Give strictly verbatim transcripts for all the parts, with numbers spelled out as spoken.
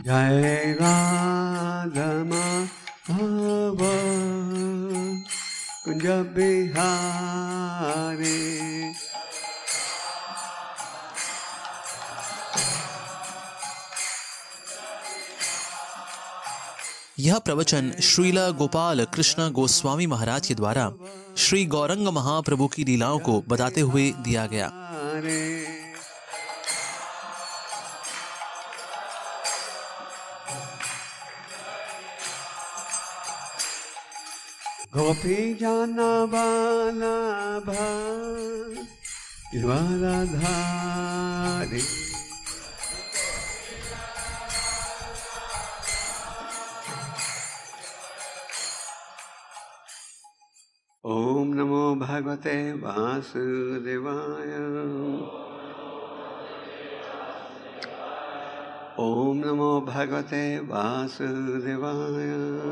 जय राधा माधव कुंज बिहारी। यह प्रवचन श्रीला गोपाल कृष्ण गोस्वामी महाराज के द्वारा श्री गौरंग महाप्रभु की लीलाओं को बताते हुए दिया गया। गोपी जाना बाला धारी ओम नमो भगवते वासुदेवाय। ओम नमो भगवते वासुदेवाय।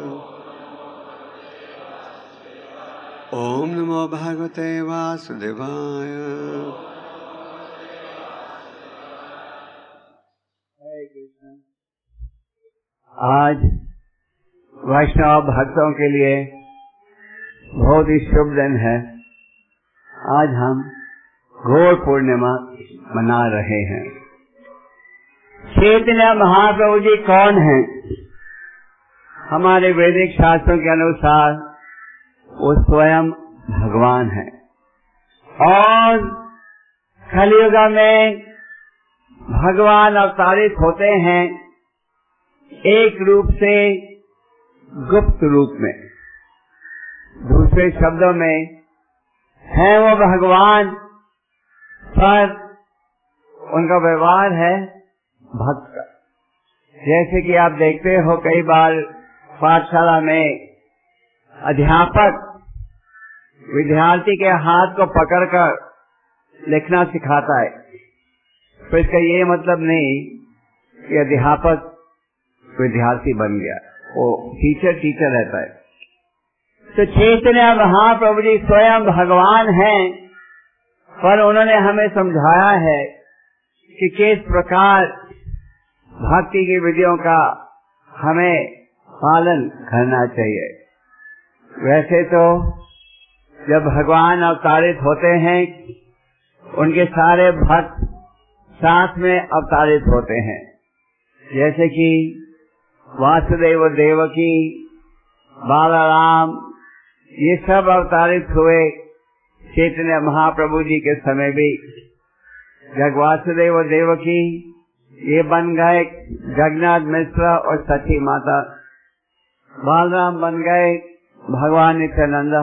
ओम नमो भगवते वासुदेवाय। हरे कृष्ण। आज वैष्णव भक्तों के लिए बहुत ही शुभ दिन है। आज हम घोर पूर्णिमा मना रहे हैं। चैतन्य महाप्रभु जी कौन हैं? हमारे वैदिक शास्त्रों के अनुसार वो स्वयं भगवान है और कलियुग में भगवान अवतारित होते हैं एक रूप से गुप्त रूप में। दूसरे शब्दों में है वो भगवान, पर उनका व्यवहार है भक्त का। जैसे कि आप देखते हो कई बार पाठशाला में अध्यापक विद्यार्थी के हाथ को पकड़कर लिखना सिखाता है, तो इसका ये मतलब नहीं कि अध्यापक विद्यार्थी बन गया, वो टीचर टीचर रहता है। तो चैतन्य महाप्रभु जी स्वयं भगवान हैं, पर उन्होंने हमें समझाया है कि किस प्रकार भक्ति की विधियों का हमें पालन करना चाहिए। वैसे तो जब भगवान अवतारित होते हैं उनके सारे भक्त साथ में अवतारित होते हैं। जैसे कि वासुदेव देवकी, बालाराम, ये सब अवतारित हुए चैतन्य महाप्रभु जी के समय भी। जब वासुदेव देवकी ये बन गए जगन्नाथ मिश्र और सती माता, बालराम बन गए भगवान नित्यानंद,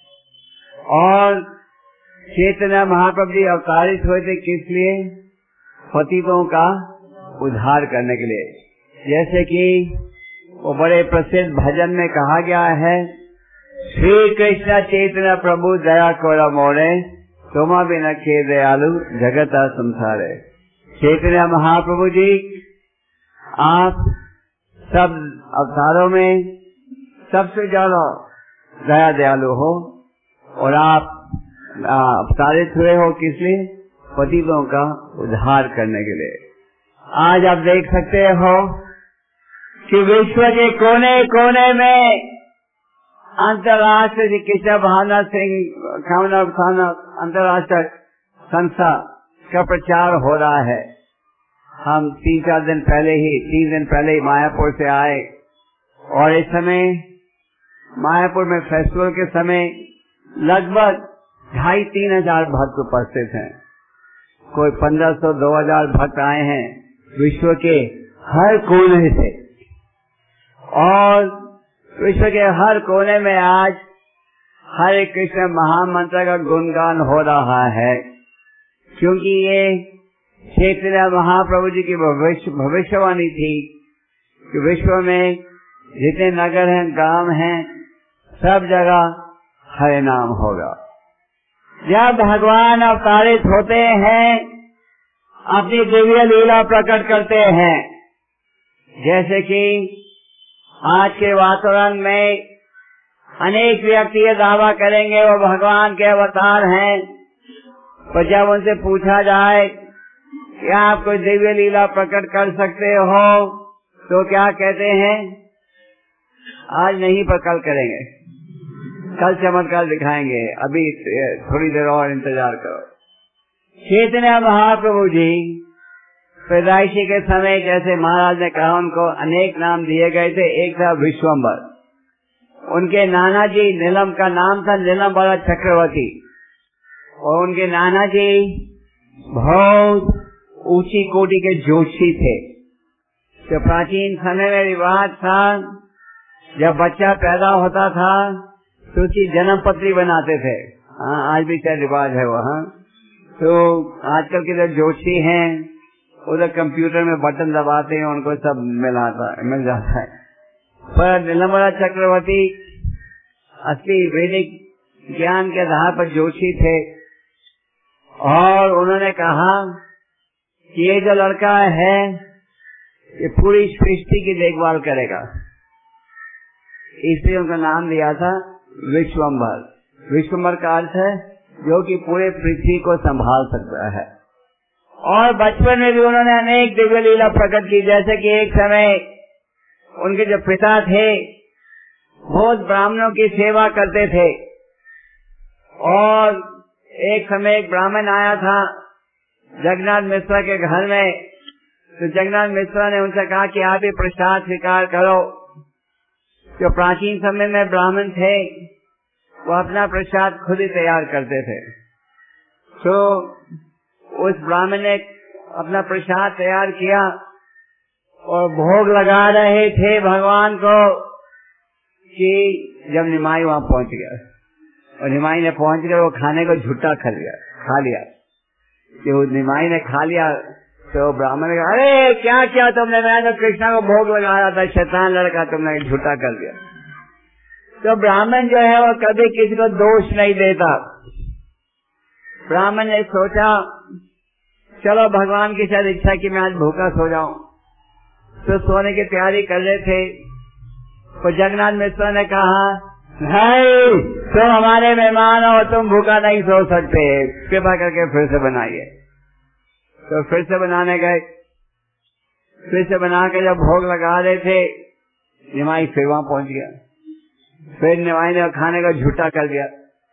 और चैतन्य महाप्रभु जी अवतारित हुए थे किस लिए? पतितों का उद्धार करने के लिए। जैसे कि वो बड़े प्रसिद्ध भजन में कहा गया है, श्री कृष्ण चैतन्य प्रभु दया करो मोरे, तुम बिन के दयालु जगत संसारे। चैतन्य महाप्रभु जी आप सब अवतारों में सबसे ज्यादा दया दयालु हो, और आप अवतारित हुए हो किस लिए? पतितों का उद्धार करने के लिए। आज आप देख सकते हो कि विश्व के कोने कोने में अंतर्राष्ट्रीय श्री कृष्ण भावना सिंह कामना अंतर्राष्ट्रीय संस्था का प्रचार हो रहा है। हम तीन चार दिन पहले ही तीन दिन पहले ही मायापुर से आए, और इस समय मायापुर में फेस्टिवल के समय लगभग ढाई तीन हजार भक्त उपस्थित हैं। कोई पंद्रह सौ दो हजार भक्त आए हैं विश्व के हर कोने से, और विश्व के हर कोने में आज हरे कृष्ण महामंत्र का गुणगान हो रहा है, क्योंकि ये चैतन्य महाप्रभु जी की भविष्यवाणी थी कि विश्व में जितने नगर हैं, गांव हैं, सब जगह हरे नाम होगा। जब भगवान अवतारित होते हैं अपनी दिव्य लीला प्रकट करते हैं। जैसे कि आज के वातावरण में अनेक व्यक्ति ये दावा करेंगे वो भगवान के अवतार हैं, पर जब उनसे पूछा जाए कि आप कोई दिव्य लीला प्रकट कर सकते हो, तो क्या कहते हैं, आज नहीं पर कल करेंगे, कल चमत्कार दिखाएंगे, अभी थोड़ी देर और इंतजार करो। चैतन्य महाप्रभु जी पैदाइशी के समय जैसे महाराज ने कहा उनको अनेक नाम दिए गए थे। एक था विश्वम्भर, उनके नाना जी नीलम का नाम था नीलम वाला चक्रवर्ती, और उनके नाना जी बहुत ऊंची कोटि के ज्योतिषी थे। तो प्राचीन समय में रिवाज था, जब बच्चा पैदा होता था तो उसकी जन्म पत्री बनाते थे। हाँ, आज भी क्या रिवाज है वहाँ। तो आजकल के जो ज्योतिषी हैं उधर कंप्यूटर में बटन दबाते हैं, उनको सब मिलाता मिल जाता है। पर नीलमला चक्रवर्ती असली वैदिक ज्ञान के आधार पर ज्योतिषी थे, और उन्होंने कहा कि ये जो लड़का है ये पूरी सृष्टि की देखभाल करेगा, इसलिए उनका नाम दिया था विश्वम्भर। विश्वम्भर का अर्थ है जो कि पूरे पृथ्वी को संभाल सकता है। और बचपन में भी उन्होंने अनेक दिव्य लीला प्रकट की, जैसे कि एक समय उनके जो पिता थे बहुत ब्राह्मणों की सेवा करते थे, और एक समय एक ब्राह्मण आया था जगन्नाथ मिश्रा के घर में। तो जगन्नाथ मिश्रा ने उनसे कहा कि आप ये प्रसाद स्वीकार करो। जो प्राचीन समय में ब्राह्मण थे वो अपना प्रसाद खुद ही तैयार करते थे। तो उस ब्राह्मण ने अपना प्रसाद तैयार किया और भोग लगा रहे थे भगवान को कि जब निमाई वहां पहुंच गया, और निमाई ने पहुंच कर वो खाने को झूठा खा लिया खा लिया जो निमाई ने खा लिया। तो ब्राह्मण ने कहा, अरे क्या क्या तुमने, मैं तो कृष्णा को भोग लगाया था, शैतान लड़का तुमने झूठा कर दिया। तो ब्राह्मण जो है वो कभी किसी को दोष नहीं देता। ब्राह्मण ने सोचा चलो भगवान की शायद इच्छा कि मैं आज भूखा सो जाऊं, तो सोने की तैयारी कर रहे थे। तो जगन्नाथ मिश्रा ने कहा, नहीं तुम हमारे मेहमान हो, तुम भूखा नहीं सो सकते, कृपा करके फिर से बनाइए। तो फिर से बनाने गए, फिर से बना के जब भोग लगा रहे थे निमाई फिर वहां पहुंच गया। फिर निमाई ने खाने का झूठा कर दिया।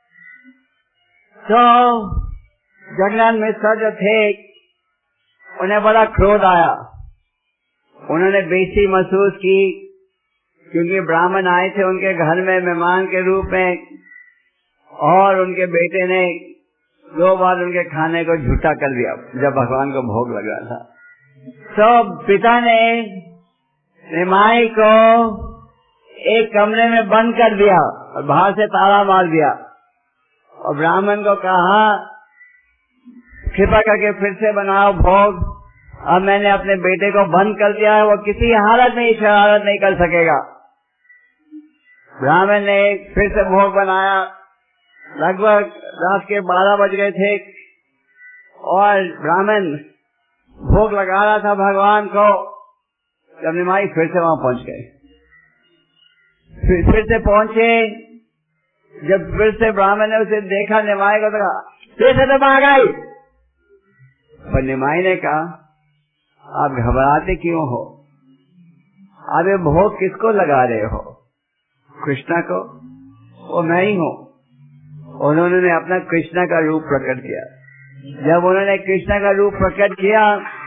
तो जगन्नाथ मिश्रा जो थे उन्हें बड़ा क्रोध आया। उन्होंने बेइज्जती महसूस की क्योंकि ब्राह्मण आए थे उनके घर में मेहमान के रूप में, और उनके बेटे ने दो बार उनके खाने को झूठा कर दिया जब भगवान को भोग लगा था। तो पिता ने निमाई को एक कमरे में बंद कर दिया और बाहर से ताला मार दिया, और ब्राह्मण को कहा कृपा करके फिर से बनाओ भोग। अब मैंने अपने बेटे को बंद कर दिया है, वो किसी हालत में शरारत नहीं कर सकेगा। ब्राह्मण ने फिर से भोग बनाया। लगभग रात के बारह बज गए थे और ब्राह्मण भोग लगा रहा था भगवान को, जब निमाई फिर से वहां पहुंच गए। फिर, फिर से पहुंचे, जब फिर से ब्राह्मण ने उसे देखा निमाई को, तो कहा फिर से तो भाग आई। पर निमाई ने कहा, आप घबराते क्यों हो? आप ये भोग किसको लगा रहे हो? कृष्णा को? वो मैं ही हूँ। उन्होंने अपना कृष्णा का रूप प्रकट किया। जब उन्होंने कृष्णा का रूप प्रकट किया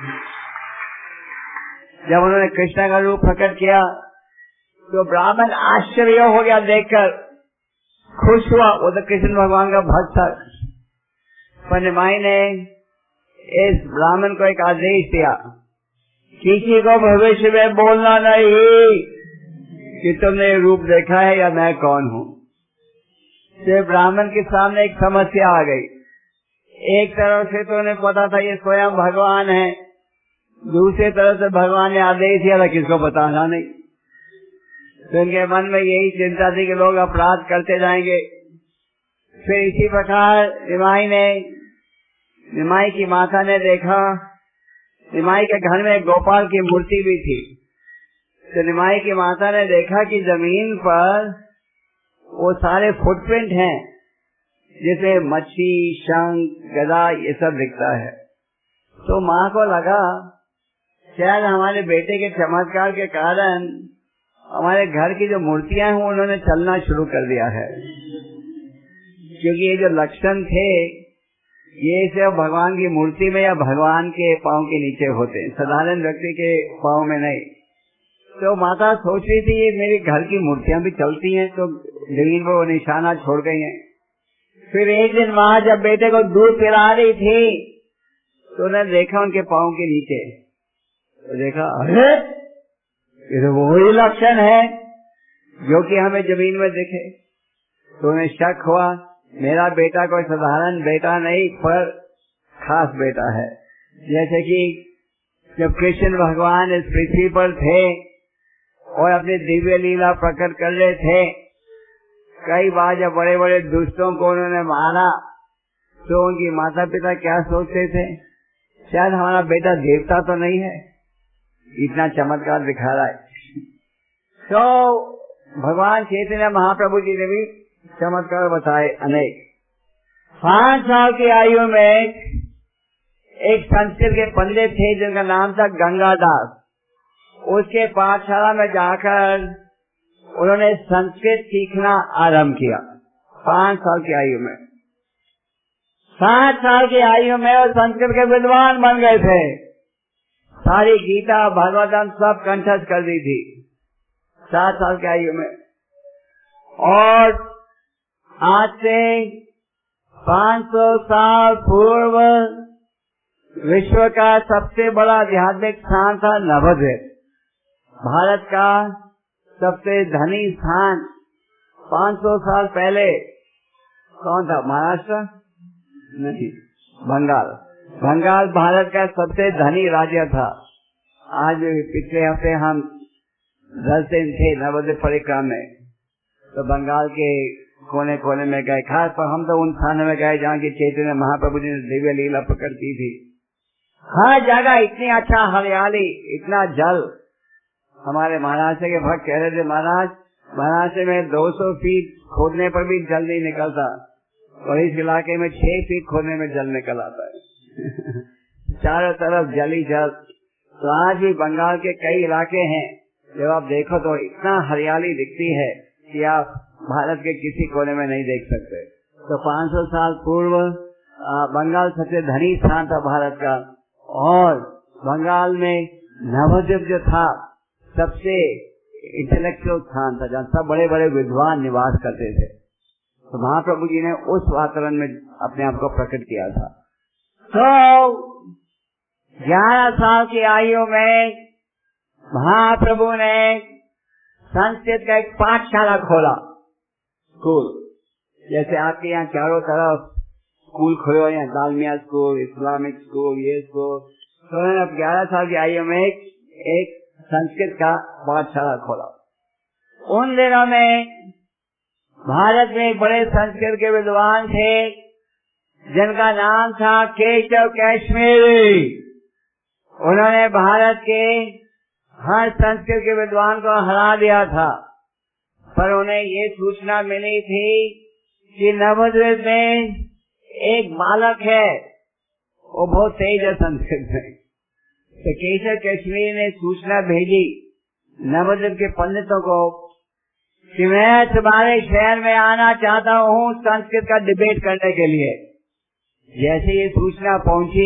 जब उन्होंने कृष्णा का रूप प्रकट किया तो ब्राह्मण आश्चर्य हो गया, देखकर खुश हुआ। वो तो कृष्ण भगवान का भक्त था। पर निमाई ने इस ब्राह्मण को एक आदेश दिया, किसी को भविष्य में बोलना नहीं कि तुमने रूप देखा है या मैं कौन हूँ। तो ब्राह्मण के सामने एक समस्या आ गई। एक तरफ से तो उन्हें पता था ये स्वयं भगवान है, दूसरी तरफ से भगवान ने आदेश दिया था किसको बताना नहीं। तो उनके मन में यही चिंता थी कि लोग अपराध करते जाएंगे। फिर इसी प्रकार निमाई ने निमाई की माता ने देखा, निमाई के घर में गोपाल की मूर्ति भी थी। तो निमाई की माता ने देखा कि जमीन पर वो सारे फुटप्रिंट हैं, जैसे मच्छी, शंख, गदा, ये सब दिखता है। तो माँ को लगा शायद हमारे बेटे के चमत्कार के कारण हमारे घर की जो मूर्तियां हैं उन्होंने चलना शुरू कर दिया है, क्योंकि ये जो लक्षण थे ये सिर्फ भगवान की मूर्ति में या भगवान के पाँव के नीचे होते हैं, साधारण व्यक्ति के पाँव में नहीं। तो माता सोच रही थी ये मेरे घर की मूर्तियां भी चलती हैं, तो जमीन पर वो निशाना छोड़ गई हैं। फिर एक दिन वहां जब बेटे को दूध पिला रही थी तो उन्हें देखा उनके पाँव के नीचे, तो देखा अरे ये तो वही लक्षण है जो कि हमें जमीन में दिखे। तो उन्हें शक हुआ मेरा बेटा कोई साधारण बेटा नहीं पर खास बेटा है। जैसे कि जब कृष्ण भगवान इस पृथ्वी पर थे और अपनी दिव्य लीला प्रकट कर रहे थे, कई बार जब बड़े बड़े दुष्टों को उन्होंने मारा तो उनकी माता पिता क्या सोचते थे, शायद हमारा बेटा देवता तो नहीं है, इतना चमत्कार दिखा रहा है। तो भगवान चैतन्य महाप्रभु जी ने भी चमत्कार बताए अनेक। पांच साल की आयु में एक संस्कृत के पंडित थे जिनका नाम था गंगादास। उसके पाठशाला में जाकर उन्होंने संस्कृत सीखना आरंभ किया पांच साल की आयु में। सात साल की आयु में वो संस्कृत के विद्वान बन गए थे, सारी गीता भागवतम सब कंठस्थ कर दी थी सात साल की आयु में। और आज से पाँच सौ साल पूर्व विश्व का सबसे बड़ा आध्यात्मिक स्थान था नवद्वीप। भारत का सबसे धनी स्थान पाँच सौ साल पहले कौन था? महाराष्ट्र नहीं, बंगाल। बंगाल भारत का सबसे धनी राज्य था। आज पिछले हफ्ते हम दस दिन थे नवद्वीप परिक्रमा में, तो बंगाल के कोने कोने में गए, खास पर हम तो उन स्थानों में गए जहाँ की चैतन्य महाप्रभु जी ने दिव्य लीला प्रकट की थी। हर जगह इतनी अच्छा हरियाली, इतना जल। हमारे महाराष्ट्र के भक्त कह रहे थे महाराज महाराष्ट्र में दो सौ फीट खोदने पर भी जल नहीं निकलता और इस इलाके में छह फीट खोदने में जल निकल आता है चारों तरफ जल ही जल। तो आज भी बंगाल के कई इलाके हैं जब आप देखो तो इतना हरियाली दिखती है कि आप भारत के किसी कोने में नहीं देख सकते। तो पाँच सौ साल पूर्व बंगाल सबसे धनी स्थान था भारत का, और बंगाल में नवद्वीप जो था सबसे इंटेलेक्चुअल स्थान था जहाँ सब बड़े बड़े विद्वान निवास करते थे। तो महाप्रभु जी ने उस वातावरण में अपने आप को प्रकट किया था। तो ग्यारह साल की आयु में महाप्रभु ने संस्कृत का एक पाठशाला खोला, स्कूल। जैसे आपके यहाँ चारों तरफ स्कूल खोलो, यहाँ दालमिया स्कूल, इस्लामिक स्कूल, ये स्कूल। तो उन्होंने ग्यारह साल की आयु में एक, एक संस्कृत का पाठशाला खोला। उन दिनों में भारत में एक बड़े संस्कृत के विद्वान थे जिनका नाम था केशव कश्मीरी। उन्होंने भारत के हर संस्कृत के विद्वान को हरा दिया था, पर उन्हें ये सूचना मिली थी कि नवद्वीप में एक बालक है, वो बहुत तेज है संस्कृत में। तो केशव कश्मीरी ने सूचना भेजी नवद्वीप के पंडितों को कि मैं तुम्हारे शहर में आना चाहता हूँ संस्कृत का डिबेट करने के लिए। जैसे ये सूचना पहुंची,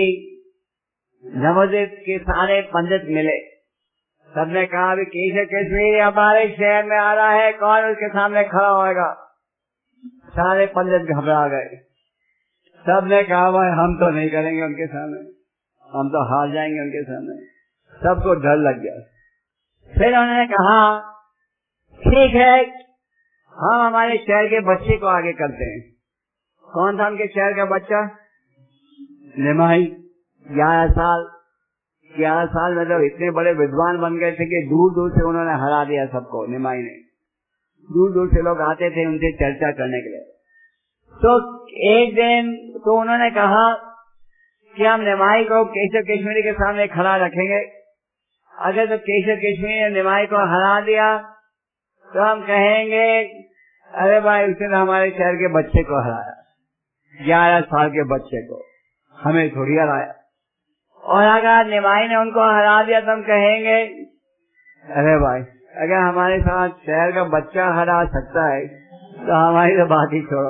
नवद्वीप के सारे पंडित मिले, सबने कहा भी केशव कश्मीरी हमारे शहर में आ रहा है, कौन उसके सामने खड़ा होगा। सारे पंडित घबरा गए, सबने कहा भाई हम तो नहीं करेंगे उनके सामने, हम तो हार जाएंगे उनके सामने। सबको डर लग गया। फिर उन्होंने कहा ठीक है, हम हमारे शहर के बच्चे को आगे करते हैं। कौन था उनके शहर का बच्चा? निमाई। ग्यारह साल ग्यारह साल में तो इतने बड़े विद्वान बन गए थे कि दूर दूर से उन्होंने हरा दिया सबको। निमाई ने दूर दूर से लोग आते थे उनसे चर्चा करने के लिए। तो एक दिन तो उन्होंने कहा कि हम निमाई को केशव कश्मीरी के सामने खड़ा रखेंगे। अगर तो केशव कश्मीरी ने निमाई को हरा दिया तो हम कहेंगे अरे भाई उसने हमारे शहर के बच्चे को हराया, ग्यारह साल के बच्चे को, हमें थोड़ी हराया। और अगर निमाई ने उनको हरा दिया तो हम कहेंगे अरे भाई अगर हमारे साथ शहर का बच्चा हरा सकता है तो हमारी तो बात ही छोड़ो।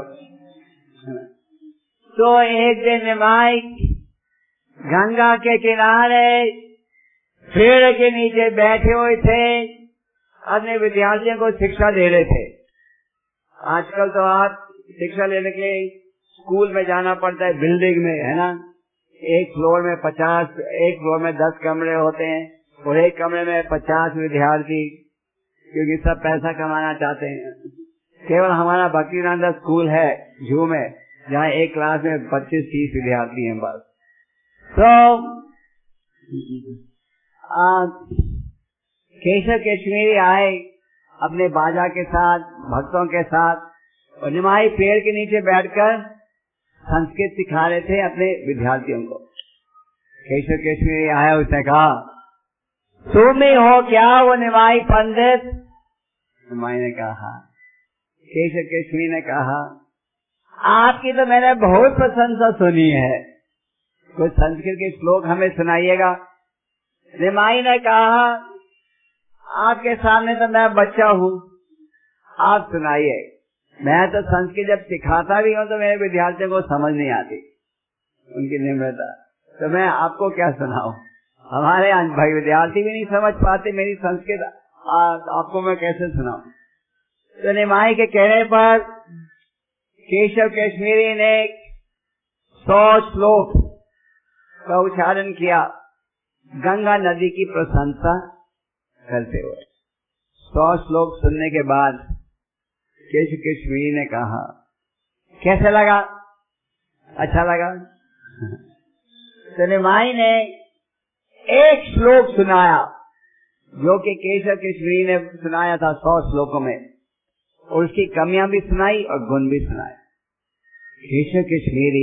तो एक दिन निमाई गंगा के किनारे पेड़ के नीचे बैठे हुए थे, अपने विद्यार्थियों को शिक्षा दे रहे थे। आजकल तो आप शिक्षा लेने के लिए स्कूल में जाना पड़ता है, बिल्डिंग में, है ना। एक फ्लोर में पचास, एक फ्लोर में दस कमरे होते हैं और एक कमरे में पचास विद्यार्थी, क्योंकि सब पैसा कमाना चाहते हैं। केवल हमारा भक्तिनंदा स्कूल है जू में, जहाँ एक क्लास में पच्चीस तीस विद्यार्थी हैं बस। तो केशव कश्मीरी आए अपने बाजा के साथ, भक्तों के साथ, और निमाई पेड़ के नीचे बैठकर संस्कृत सिखा रहे थे अपने विद्यार्थियों को। केशव कश्मीरी आया, उसने कहा तुम ही हो क्या वो निमाई पंडित? निमाई ने कहा, केशव कश्मीरी ने कहा आपकी तो मैंने बहुत प्रशंसा सुनी है, कुछ संस्कृत के श्लोक हमें सुनाइएगा। निमाई ने कहा आपके सामने तो मैं बच्चा हूँ, आप सुनाइए। मैं तो संस्कृत जब सिखाता भी हूँ तो मेरे विद्यार्थियों को समझ नहीं आती, उनकी निम्रता, तो मैं आपको क्या सुनाऊं? हमारे भाई विद्यार्थी भी नहीं समझ पाते मेरी संस्कृत, आपको मैं कैसे सुनाऊं? तो निमाई के कहने पर केशव कश्मीरी ने सौ श्लोक का उच्चारण किया, गंगा नदी की प्रशंसा करते हुए। सौ श्लोक सुनने के बाद केशव कश्मीरी ने कहा कैसे लगा? अच्छा लगा? तो निमाई ने एक श्लोक सुनाया जो कि केशव कश्मीरी ने सुनाया था सौ श्लोकों में, और उसकी कमियां भी सुनाई और गुण भी सुनाए। केशव कश्मीरी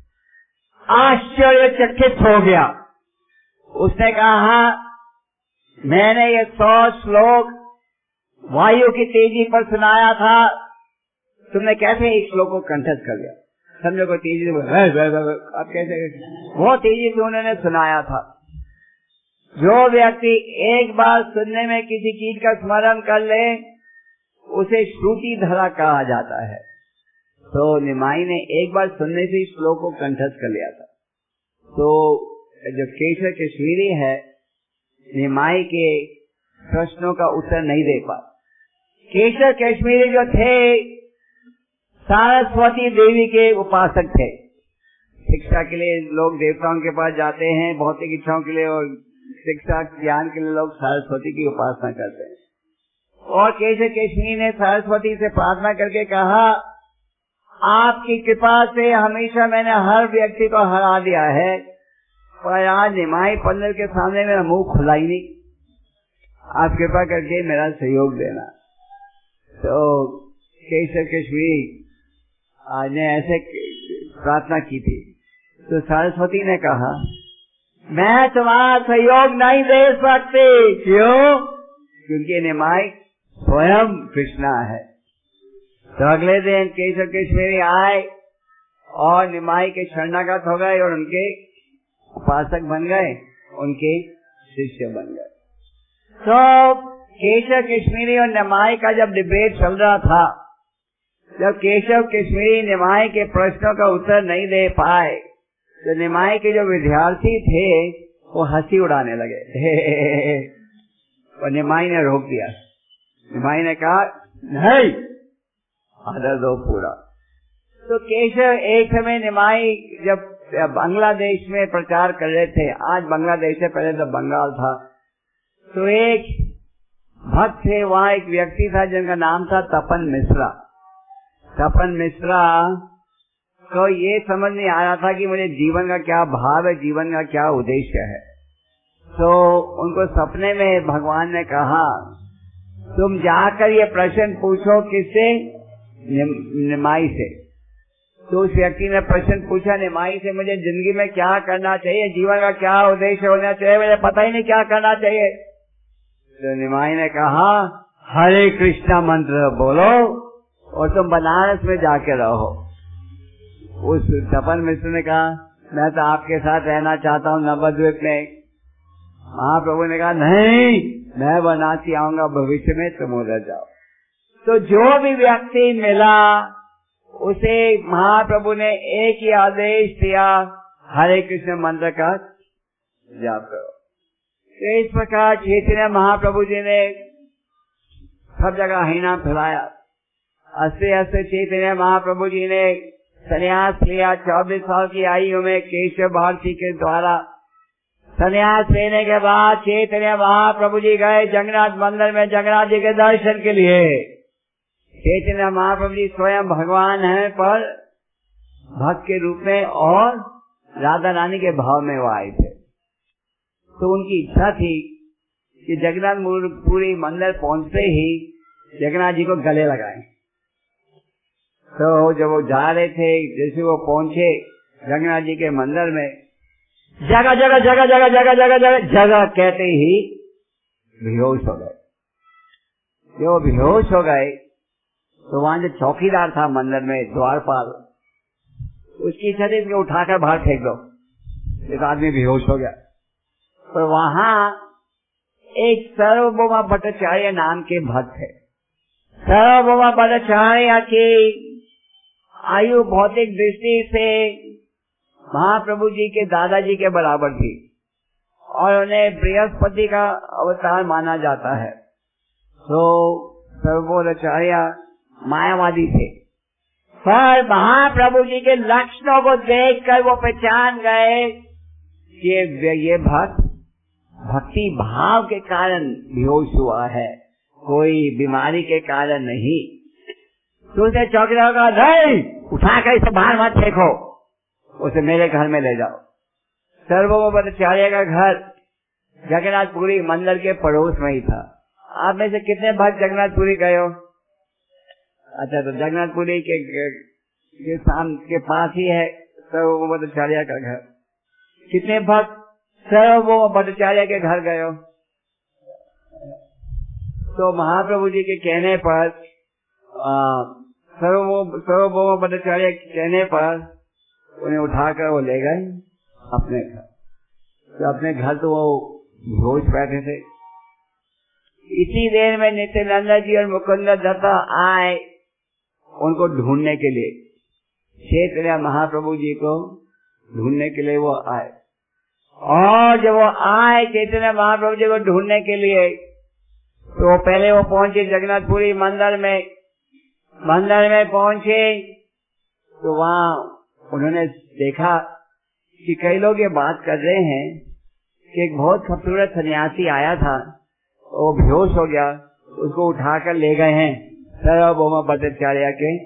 आश्चर्यचकित हो गया। उसने कहा मैंने ये सौ श्लोक वायु की तेजी पर सुनाया था, तुमने कैसे एक श्लोक को कंठस्थ कर लिया? समझो को तेजी से, अब कैसे? वो तेजी से उन्होंने सुनाया था। जो व्यक्ति एक बार सुनने में किसी चीज का स्मरण कर ले उसे श्रुति धरा कहा जाता है। तो निमाई ने एक बार सुनने से श्लोक को कंठस्थ कर लिया था। तो जो केशव कश्मीरी है निमाई के प्रश्नों का उत्तर नहीं दे पाए। केशव कश्मीरी जो थे सरस्वती देवी के उपासक थे। शिक्षा के लिए लोग देवताओं के पास जाते हैं, भौतिक इच्छाओं के लिए, और शिक्षा ज्ञान के लिए लोग सरस्वती की उपासना करते हैं। और केशव कश्मीरी ने सरस्वती से प्रार्थना करके कहा आपकी कृपा से हमेशा मैंने हर व्यक्ति को हरा दिया है, पर आज निमाई पंडित के सामने मेरा मुंह खुला ही नहीं, आप कृपा करके मेरा सहयोग देना। तो केशव कश्मीरी ने ऐसे प्रार्थना की थी। तो सरस्वती ने कहा मैं तुम्हारा सहयोग नहीं दे सकती। क्यों? क्योंकि निमाई स्वयं कृष्णा है। तो अगले दिन केशव कश्मीरी आए और निमाई के शरणागत हो गए और उनके उपासक बन गए, उनके शिष्य बन गए। तो केशव कश्मीरी और निमाई का जब डिबेट चल रहा था, जब केशव कश्मीरी निमाई के प्रश्नों का उत्तर नहीं दे पाए तो निमाई के जो विद्यार्थी थे वो हंसी उड़ाने लगे और निमाई ने रोक दिया। निमाई ने कहा नहीं, आधा दो पूरा। तो केशव एक समय निमाई जब बांग्लादेश में प्रचार कर रहे थे, आज बांग्लादेश से पहले तो बंगाल था, तो एक भक्त थे, वहाँ एक व्यक्ति था जिनका नाम था तपन मिश्रा। तपन मिश्रा को ये समझ नहीं आ रहा था कि मुझे जीवन का क्या भाव है, जीवन का क्या उद्देश्य है। तो उनको सपने में भगवान ने कहा तुम जाकर ये प्रश्न पूछो किससे? निमाई से। तो उस व्यक्ति ने प्रश्न पूछा निमाई से, मुझे जिंदगी में क्या करना चाहिए, जीवन का क्या उद्देश्य होना चाहिए, मुझे पता ही नहीं क्या करना चाहिए। तो निमाई ने कहा हरे कृष्णा मंत्र बोलो और तुम बनारस में जाके रहो। उस तपन मिश्र ने कहा मैं तो आपके साथ रहना चाहता हूँ नवद्वीप में। महाप्रभु ने कहा नहीं, मैं बनाती आऊंगा भविष्य में, तुम उधर जाओ। तो जो भी व्यक्ति मिला उसे महाप्रभु ने एक ही आदेश दिया, हरे कृष्ण मंत्र का जाप करो। तो इस प्रकार चैतन्य महाप्रभु जी ने सब जगह हरिनाम फैलाया। हंसते हंसते चैतन्य महाप्रभु जी ने संन्यास लिया। चौबीस साल की आयु में केशव भारती के द्वारा संन्यास लेने के बाद चैतन्य महाप्रभु जी गए जगन्नाथ मंदिर में जगन्नाथ जी के दर्शन के लिए। चैतन्य महाप्रभु जी स्वयं भगवान हैं, पर भक्त के रूप में और राधा रानी के भाव में वो आए थे। तो उनकी इच्छा थी कि जगन्नाथ पुरी मंदिर पहुंचते ही जगन्नाथ जी को गले लगाएं। तो जब वो जा रहे थे, जैसे वो पहुंचे जगन्नाथ जी के मंदिर में, जगह जगह जगह जगह जगह जगह जगह जगह कहते ही बेहोश हो गए। जो बेहोश हो गए तो वहां जो चौकीदार था मंदिर में, द्वारपाल, उसकी इच्छा थी इसको उठाकर बाहर फेंक दो, एक आदमी बेहोश हो गया। पर वहां एक सर्वभौमा भट्टाचार्य नाम के भक्त है। सर्वभौमा भट्टाचार्य की आयु भौतिक दृष्टि से महाप्रभु जी के दादाजी के बराबर थी और उन्हें बृहस्पति का अवतार माना जाता है। तो सर्वभौमाचार्य मायावादी थे, पर महाप्रभु जी के लक्षणों को देखकर वो पहचान गए कि ये भक्त भक्ति भाव के कारण बेहोश हुआ है, कोई बीमारी के कारण नहीं। तो उसे चौकीदार का नहीं, उठाकर इसे बाहर मत फेंको, उसे मेरे घर में ले जाओ। सर्वभौमाचार्य का घर जगन्नाथपुरी मंदिर के पड़ोस में ही था। आप में से कितने भक्त जगन्नाथपुरी गए हो? अच्छा, तो जगन्नाथपुरी के के साम के पास ही है सर्वभौमाचार्य का घर। कितने भक्त सर्वभौमाचार्य के घर गए हो? तो महाप्रभु जी के कहने पर, सर्वभौमाचार्य के कहने पर उन्हें उठाकर वो ले गए अपने घर। तो अपने घर तो वो बेहोश बैठे थे। इसी देर में नित्यानंद जी और मुकुंद दत्ता आए उनको ढूंढने के लिए। चैतन्य महाप्रभु जी को ढूंढने के लिए वो आए, और जब वो आए चैतन्य महाप्रभु जी को ढूंढने के लिए, तो पहले वो पहुंचे जगन्नाथपुरी मंदिर में। मंदिर में पहुंचे तो वहाँ उन्होंने देखा कि कई लोग ये बात कर रहे हैं कि एक बहुत खूबसूरत सन्यासी आया था, वो बेहोश हो गया, उसको उठाकर ले गए हैं सर्वभौमाचार्य के।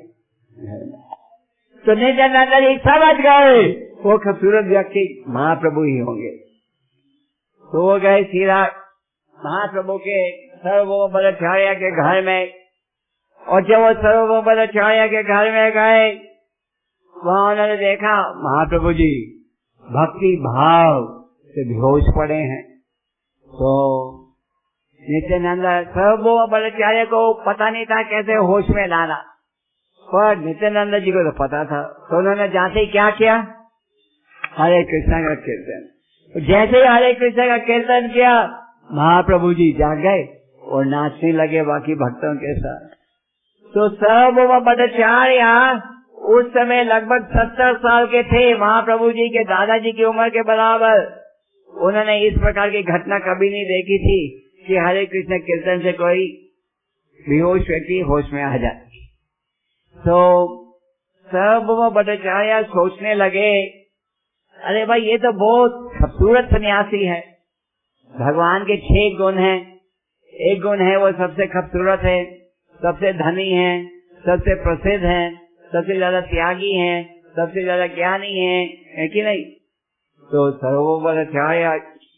तो नित्यानंद जी समझ गए वो खूबसूरत व्यक्ति महाप्रभु ही होंगे। तो वो गए सीधा महाप्रभु के सर्वभौमाचार्य के घर में, और जब वो सर्वभौमाचार्य के घर में गए, वहाँ उन्होंने देखा महाप्रभु जी भक्ति भाव से बेहोश पड़े हैं। तो नित्यानंद सर्वभौमाचार्य को पता नहीं था कैसे होश में लाना, पर नित्यानंद जी को तो पता था। तो उन्होंने जाते ही क्या किया? हरे कृष्ण का कीर्तन। जैसे ही हरे कृष्ण का कीर्तन किया, महाप्रभु जी जाग गए और नाचने लगे बाकी भक्तों के साथ। तो सर्वभौमाचार्य उस समय लगभग सत्तर साल के थे, महाप्रभु जी के दादाजी की उम्र के बराबर। उन्होंने इस प्रकार की घटना कभी नहीं देखी थी कि हरे कृष्ण कीर्तन से कोई बेहोश व्यक्ति होश में आ जाए। तो सर्वभौमाचार्य सोचने लगे, अरे भाई ये तो बहुत खूबसूरत सन्यासी है। भगवान के छह गुण हैं, एक गुण है वो सबसे खूबसूरत है, सबसे धनी है, सबसे प्रसिद्ध है, सबसे ज्यादा त्यागी हैं, सबसे ज्यादा ज्ञानी हैं, है कि नहीं? तो सर्वभौमाचार्य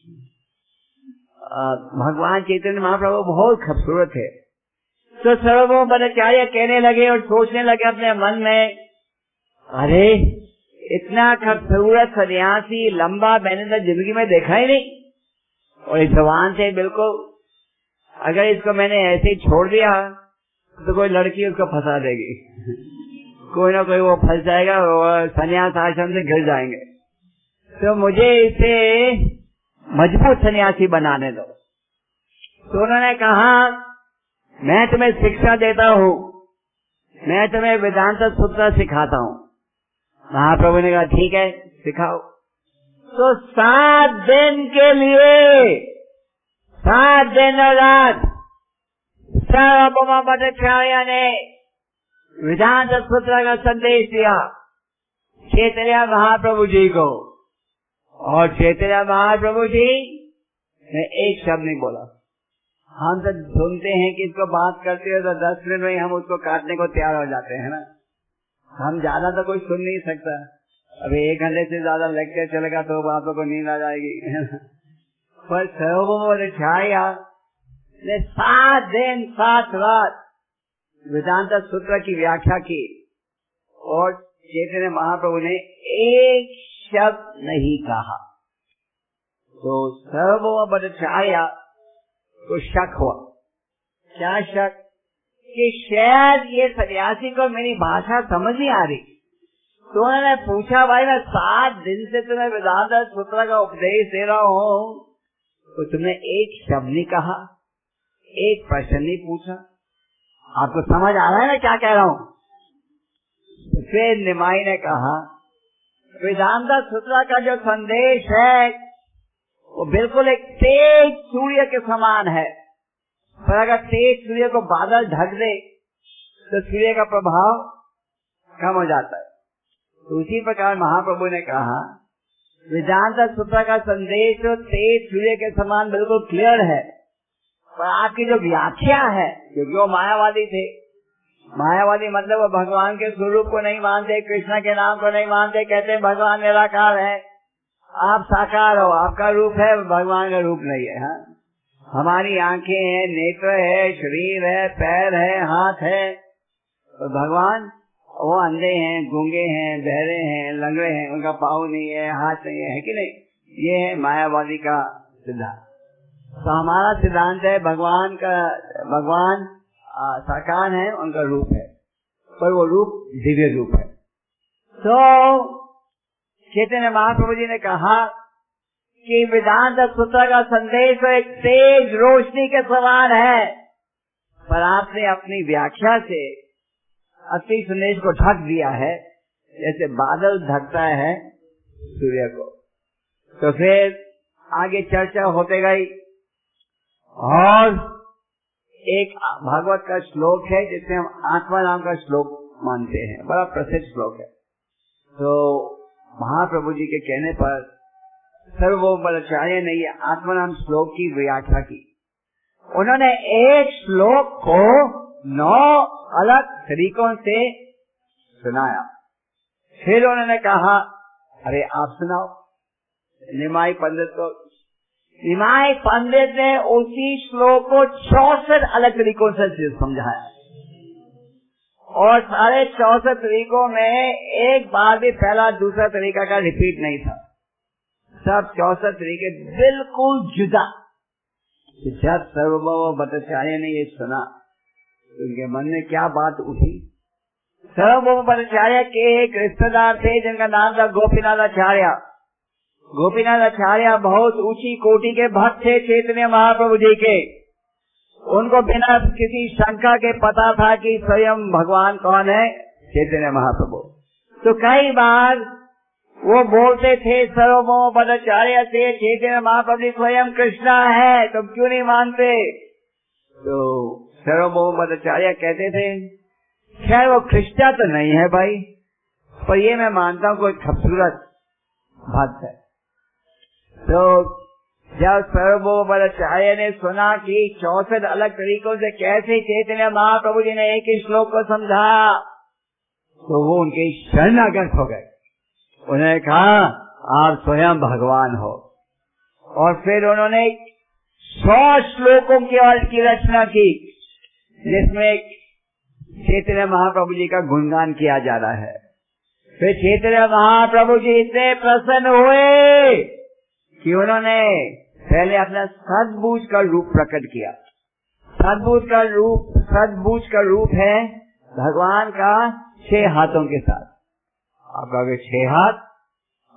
भगवान चैतन्य महाप्रभु बहुत खूबसूरत है। तो सर्वभौमाचार्य कहने लगे और सोचने लगे अपने मन में, अरे इतना खूबसूरत सन्यासी लंबा मैंने तो जिंदगी में देखा ही नहीं, और इस जवान से बिल्कुल, अगर इसको मैंने ऐसे ही छोड़ दिया तो कोई लड़की उसको फंसा देगी, कोई ना कोई वो फंस जाएगा और सन्यास आश्रम से गिर जाएंगे। तो मुझे इसे मजबूत सन्यासी बनाने दो। तो उन्होंने कहा मैं तुम्हें शिक्षा देता हूँ, मैं तुम्हें वेदांत सूत्र सिखाता हूँ। महाप्रभु ने कहा ठीक है सिखाओ। तो सात दिन के लिए, सात दिन और रात सार्वभौम भट्टाचार्य ने वेदांत सूत्र का संदेश दिया चैतन्य महाप्रभु जी को। और चैतन्य महाप्रभु जी ने एक शब्द नहीं बोला। हम तो सुनते हैं कि इसको बात करते हो तो दस मिनट में हम उसको काटने को तैयार हो जाते हैं ना, हम ज्यादा तो कोई सुन नहीं सकता। अभी एक घंटे से ज्यादा लेक्चर चलेगा तो बातों को नींद आ जाएगी। पर सर्वभौम छाया ने सात दिन सात रात वेदांत सूत्र की व्याख्या की और चैतन्य महाप्रभु ने एक शब्द नहीं कहा। तो सर्वभौम छाया को शक हुआ। क्या शक? कि शायद ये सन्यासी को मेरी भाषा समझ नहीं आ रही। तो उन्होंने पूछा भाई मैं सात दिन से तुम्हें वेदांत सूत्र का उपदेश दे रहा हूँ, तो तुमने एक शब्द नहीं कहा, एक प्रश्न नहीं पूछा, आपको समझ आ रहा है ना क्या कह रहा हूँ? तो फिर निमाई ने कहा वेदांत सूत्र का जो संदेश है वो बिल्कुल एक तेज सूर्य के समान है, पर अगर तेज सूर्य को बादल ढक दे तो सूर्य का प्रभाव कम हो जाता है। तो उसी प्रकार महाप्रभु ने कहा वेदांत सूत्र का संदेश तो तेज सूर्य के समान बिल्कुल क्लियर है, पर आपकी जो व्याख्या है, क्योंकि वो मायावादी थे, मायावादी मतलब वो भगवान के स्वरूप को नहीं मानते, कृष्ण के नाम को नहीं मानते, कहते हैं भगवान निराकार है, आप साकार हो, आपका रूप है, भगवान का रूप नहीं है। हाँ? हमारी आंखें हैं, नेत्र है, शरीर है, पैर है, हाथ है, तो भगवान वो अंधे हैं, गूंगे हैं, बहरे हैं, लंगड़े हैं, उनका पाँव नहीं है, हाथ नहीं है, है कि नहीं? ये है मायावादी का सिद्धांत। तो हमारा सिद्धांत है भगवान का, भगवान साकार है, उनका रूप है, पर वो रूप दिव्य रूप है। तो चैतन्य महाप्रभु जी ने कहा कि वेदांत सूत्र का संदेश एक तेज रोशनी के समान है, पर आपने अपनी व्याख्या से असली संदेश को ढक दिया है, जैसे बादल ढकता है सूर्य को। तो फिर आगे चर्चा होते गई और एक भागवत का श्लोक है जिसे हम आत्मा नाम का श्लोक मानते हैं, बड़ा प्रसिद्ध श्लोक है। तो महाप्रभु जी के कहने पर सर्वभौम भट्टाचार्य ने ये आत्मा नाम श्लोक की व्याख्या की। उन्होंने एक श्लोक को नौ अलग तरीकों से सुनाया। फिर उन्होंने कहा अरे आप सुनाओ। निमाई पंडित को निमाई पंडित ने उसी श्लोक को चौसठ अलग तरीकों से समझाया और सारे चौसठ तरीकों में एक बार भी पहला दूसरा तरीका का रिपीट नहीं था, सब चौसठ तरीके बिल्कुल जुदा। जब सर्वभौम भट्टाचार्य ने ये सुना तो उनके मन में क्या बात उठी। सर्वभौम भट्टाचार्य के एक रिश्तेदार थे जिनका नाम था गोपीनाथ आचार्य। गोपीनाथ आचार्य बहुत ऊंची कोटि के भक्त थे चैतन्य महाप्रभु जी के। उनको बिना किसी शंका के पता था कि स्वयं भगवान कौन है, चैतन्य महाप्रभु। तो कई बार वो बोलते थे सर्वभौम भट्टाचार्य से चैतन्य महाप्रभु स्वयं कृष्णा है, तुम क्यों नहीं मानते? तो सर्वभौम भट्टाचार्य कहते थे खैर वो कृष्णा तो नहीं है भाई, पर ये मैं मानता हूँ कोई खूबसूरत भक्त है। तो जब सर्वभौम भट्टाचार्य ने सुना कि चौसठ अलग तरीकों से कैसे चैतन्य महाप्रभु जी ने एक ही श्लोक को समझा, तो वो उनके शरणागत हो गए। उन्होंने कहा आप स्वयं भगवान हो। और फिर उन्होंने सौ श्लोकों की अर्थ की रचना की जिसमें चैतन्य महाप्रभु जी का गुणगान किया जा रहा है। फिर चैतन्य महाप्रभु जी इतने प्रसन्न हुए कि उन्होंने पहले अपना सद्भुज का रूप प्रकट किया। सद्भुज का रूप सद्भुज का रूप है भगवान का छह हाथों के साथ। आप कहोगे छह हाथ,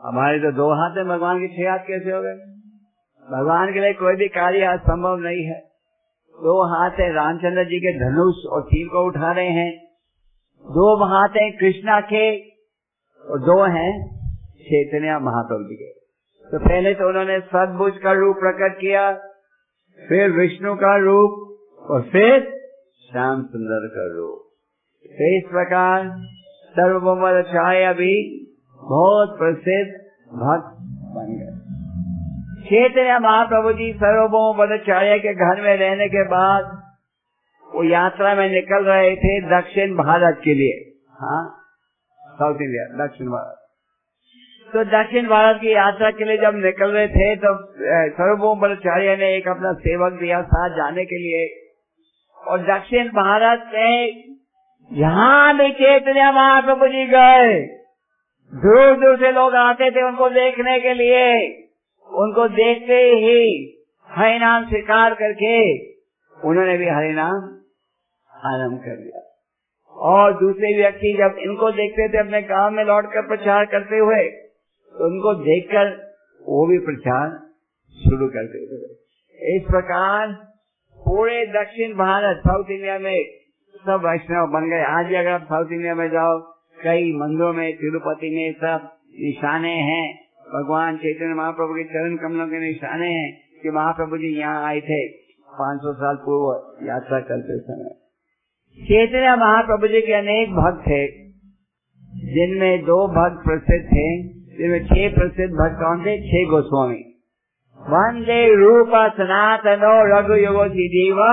हमारे तो दो हाथ है, भगवान के छह हाथ कैसे हो गए? भगवान के लिए कोई भी कार्य असंभव नहीं है। दो हाथ है रामचंद्र जी के धनुष और तीर को उठा रहे हैं, दो हाथ है कृष्णा के और दो हैं चैतन्य महाप्रभु जी के। तो पहले तो उन्होंने सद्भुज का रूप प्रकट किया, फिर विष्णु का रूप और फिर श्याम सुंदर का रूप। तो इस प्रकार सर्वभौमाचार्य भी बहुत प्रसिद्ध भक्त बन गए। चैतन्य महाप्रभु जी सर्वभौमाचार्य के घर में रहने के बाद वो यात्रा में निकल रहे थे दक्षिण भारत के लिए। हाँ, साउथ इंडिया, दक्षिण भारत। तो दक्षिण भारत की यात्रा के लिए जब निकल रहे थे तो सर्वभौमाचार्य ने एक अपना सेवक दिया साथ जाने के लिए। और दक्षिण भारत में जहाँ भी चैतन्य महाप्रभु जी गए, दूर दूर से लोग आते थे उनको देखने के लिए। उनको देखते ही हरिनाम स्वीकार करके उन्होंने भी हरिनाम आरंभ कर दिया। और दूसरे व्यक्ति जब इनको देखते थे अपने गांव में लौटकर प्रचार करते हुए, तो उनको देखकर वो भी प्रचार शुरू कर देते थे। इस प्रकार पूरे दक्षिण भारत, साउथ इंडिया में सब वैष्णव बन गए। आज भी अगर आप साउथ इंडिया में जाओ, कई मंदिरों में, तिरुपति में सब निशाने हैं, भगवान चैतन्य महाप्रभु के चरण कमलों के निशाने हैं कि महाप्रभु जी यहाँ आए थे पाँच सौ साल पूर्व यात्रा करते समय। चैतन्य महाप्रभु जी के अनेक भक्त थे, जिनमें दो भक्त प्रसिद्ध थे, जिनमें छह प्रसिद्ध भक्त कौन थे? छह गोस्वामी। वंदे रूप सनातनो रघु युगो जीवा।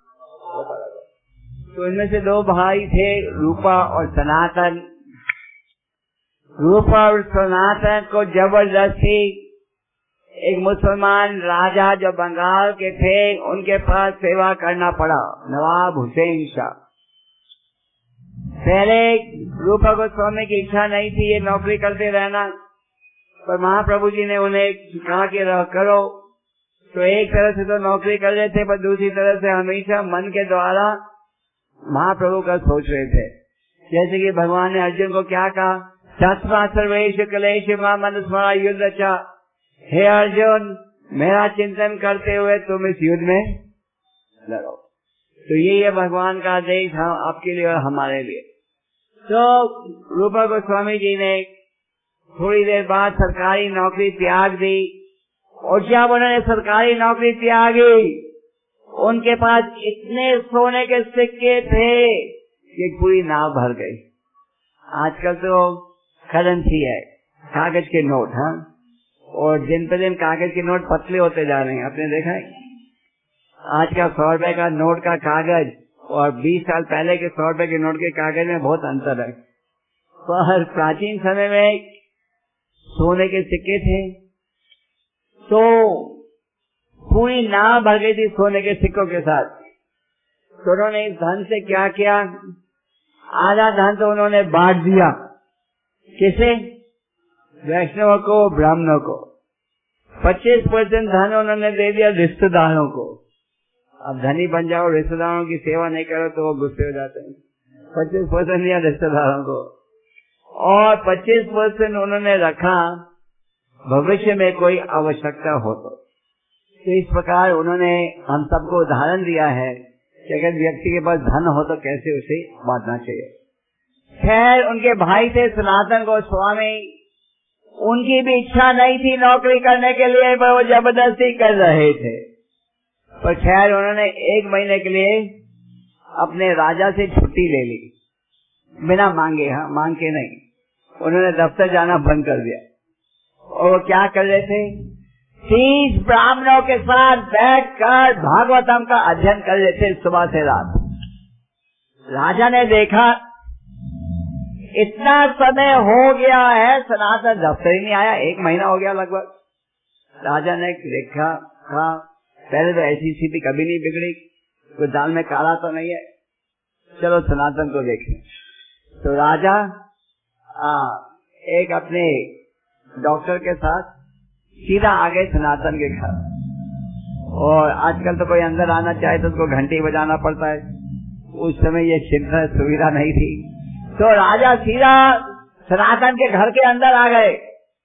तो इनमें से दो भाई थे, रूपा और सनातन। रूपा और सनातन को जबरदस्ती एक मुसलमान राजा जो बंगाल के थे उनके पास सेवा करना पड़ा, नवाब हुसैन शाह। पहले रूपा गोस्वामी की इच्छा नहीं थी ये नौकरी करते रहना, पर महाप्रभु जी ने उन्हें कहा कि करो। तो एक तरह से तो नौकरी कर रहे थे, पर दूसरी तरह से हमेशा मन के द्वारा महाप्रभु का सोच रहे थे। जैसे कि भगवान ने अर्जुन को क्या कहा? तस्मा सर्वेश कलेश मन स्मरा युद्ध चा। हे अर्जुन, मेरा चिंतन करते हुए तुम इस युद्ध में लड़ो। तो ये है भगवान का आदेश हम आपके लिए और हमारे लिए। तो रूपा गोस्वामी जी ने थोड़ी देर बाद सरकारी नौकरी त्याग दी। और जब उन्होंने सरकारी नौकरी त्यागी, उनके पास इतने सोने के सिक्के थे कि पूरी नाव भर गई। आजकल तो करेंसी है, कागज के नोट। हाँ, और दिन पे दिन कागज के नोट पतले होते जा रहे हैं। आपने देखा है आज का सौ रुपए का नोट का कागज और बीस साल पहले के सौ रुपए के नोट के कागज में बहुत अंतर है। पर प्राचीन समय में सोने के सिक्के थे, तो पूरी नाव भर गई थी सोने के सिक्कों के साथ। तो उन्होंने इस धन से क्या किया? आधा धन तो उन्होंने बांट दिया। किसे? वैष्णव को, ब्राह्मणों को। पच्चीस परसेंट धन उन्होंने दे दिया रिश्तेदारों को। अब धनी बन जाओ, रिश्तेदारों की सेवा नहीं करो तो वो गुस्से हो जाते हैं। पच्चीस परसेंट दिया रिश्तेदारों को और पच्चीस परसेंट उन्होंने रखा भविष्य में कोई आवश्यकता हो तो। तो इस प्रकार उन्होंने हम सबको उदाहरण दिया है कि अगर व्यक्ति के पास धन हो तो कैसे उसे बांटना चाहिए। खैर, उनके भाई थे सनातन गोस्वामी। उनकी भी इच्छा नहीं थी नौकरी करने के लिए, पर वो जबरदस्ती कर रहे थे। पर खैर, उन्होंने एक महीने के लिए अपने राजा से छुट्टी ले ली, बिना मांगे। हाँ, मांग के नहीं। उन्होंने दफ्तर जाना बंद कर दिया। और वो क्या कर रहे थे? तीस ब्राह्मणों के साथ बैठकर भागवतम का अध्ययन कर रहे थे सुबह से रात। राजा ने देखा इतना समय हो गया है, सनातन दफ्तर ही नहीं आया, एक महीना हो गया लगभग। राजा ने देखा, कहा पहले तो ऐसी स्थिति कभी नहीं बिगड़ी, कोई दाल में काला तो नहीं है, चलो सनातन को देखें। तो राजा आ, एक अपने डॉक्टर के साथ सीधा आ गए सनातन के घर। और आजकल तो कोई अंदर आना चाहे तो उसको घंटी बजाना पड़ता है, उस समय ये चिंता सुविधा नहीं थी। तो राजा सीधा सनातन के घर के अंदर आ गए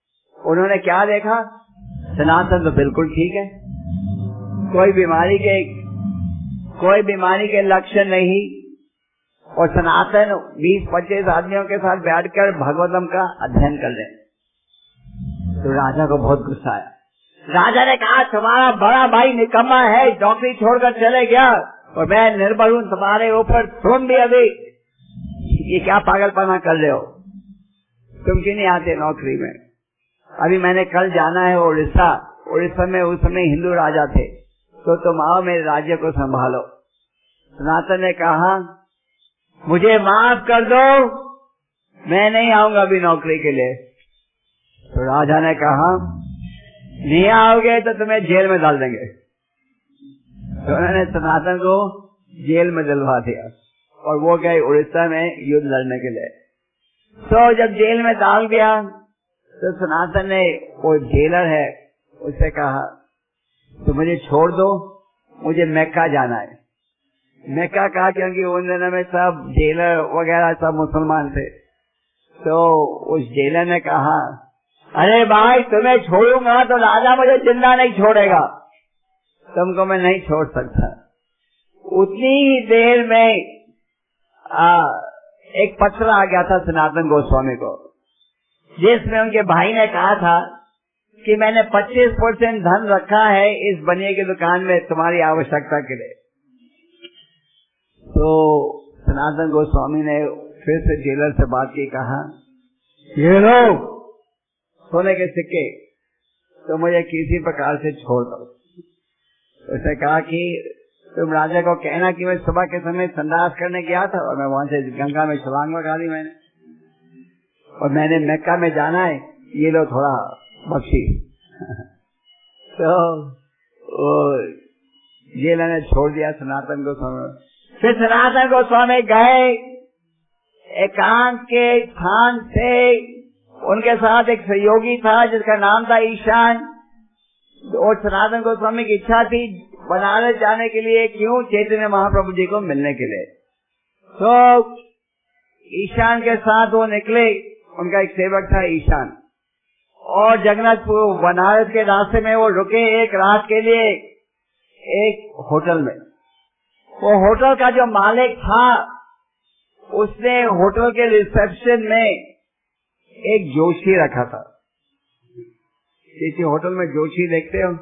उन्होंने क्या देखा, सनातन तो बिल्कुल ठीक है, कोई बीमारी के कोई बीमारी के लक्षण नहीं, और सनातन बीस पच्चीस आदमियों के साथ बैठकर भगवतम का अध्ययन कर रहे। तो राजा को बहुत गुस्सा आया। राजा ने कहा, तुम्हारा बड़ा भाई निकम्मा है, नौकरी छोड़कर चले गया और मैं निर्भर हूँ तुम्हारे ऊपर, तुम भी अभी ये क्या पागलपना कर रहे हो, तुम क्यों नहीं आते नौकरी में। अभी मैंने कल जाना है उड़ीसा, उड़ीसा में उस समय हिंदू राजा थे, तो तुम आओ मेरे राज्य को संभालो। सनातन ने कहा, मुझे माफ कर दो, मैं नहीं आऊंगा अभी नौकरी के लिए। तो राजा ने कहा, नहीं आओगे तो तुम्हें जेल में डाल देंगे। तो उन्होंने सनातन को जेल में डलवा दिया और वो गए उड़ीसा में युद्ध लड़ने के लिए। तो जब जेल में डाल दिया तो सनातन ने, वो जेलर है, उससे कहा, तो मुझे छोड़ दो, मुझे मेक्का जाना है। मेक्का कहा क्योंकि उन दिनों में सब जेलर वगैरह सब मुसलमान थे। तो उस जेलर ने कहा, अरे भाई तुम्हें छोड़ूंगा तो राजा मुझे जिंदा नहीं छोड़ेगा, तुमको मैं नहीं छोड़ सकता। उतनी ही देर में आ, एक पत्र आ गया था सनातन गोस्वामी को, जिसमें उनके भाई ने कहा था कि मैंने पच्चीस परसेंट धन रखा है इस बनिए की दुकान में तुम्हारी आवश्यकता के लिए। तो सनातन गोस्वामी ने फिर से जेलर से बात की, कहा, ये लो सोने के सिक्के, तो मुझे किसी प्रकार से छोड़ दो। उसने कहा कि तुम राजा को कहना कि मैं सुबह के समय संदास करने गया था और मैं वहां से गंगा में छलांग लगा दी मैंने, और मैंने मेक्का में जाना है, ये लो थोड़ा बख्शी। तो जेलर ने छोड़ दिया सनातन गोस्वामी। फिर सनातन गोस्वामी गए एकांत के स्थान से, उनके साथ एक सहयोगी था जिसका नाम था ईशान, और सनातन गोस्वामी की इच्छा थी बनारस जाने के लिए, क्यों, चैतन्य महाप्रभु जी को मिलने के लिए। तो ईशान के साथ वो निकले, उनका एक सेवक था ईशान, और जगन्नाथपुर बनारस के रास्ते में वो रुके एक रात के लिए एक होटल में। वो होटल का जो मालिक था उसने होटल के रिसेप्शन में एक जोशी रखा था। किसी होटल में जोशी देखते हो,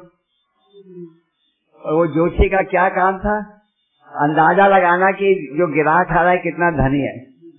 और वो जोशी का क्या काम था, अंदाजा लगाना कि जो ग्राहक आ रहा है कितना धनी है,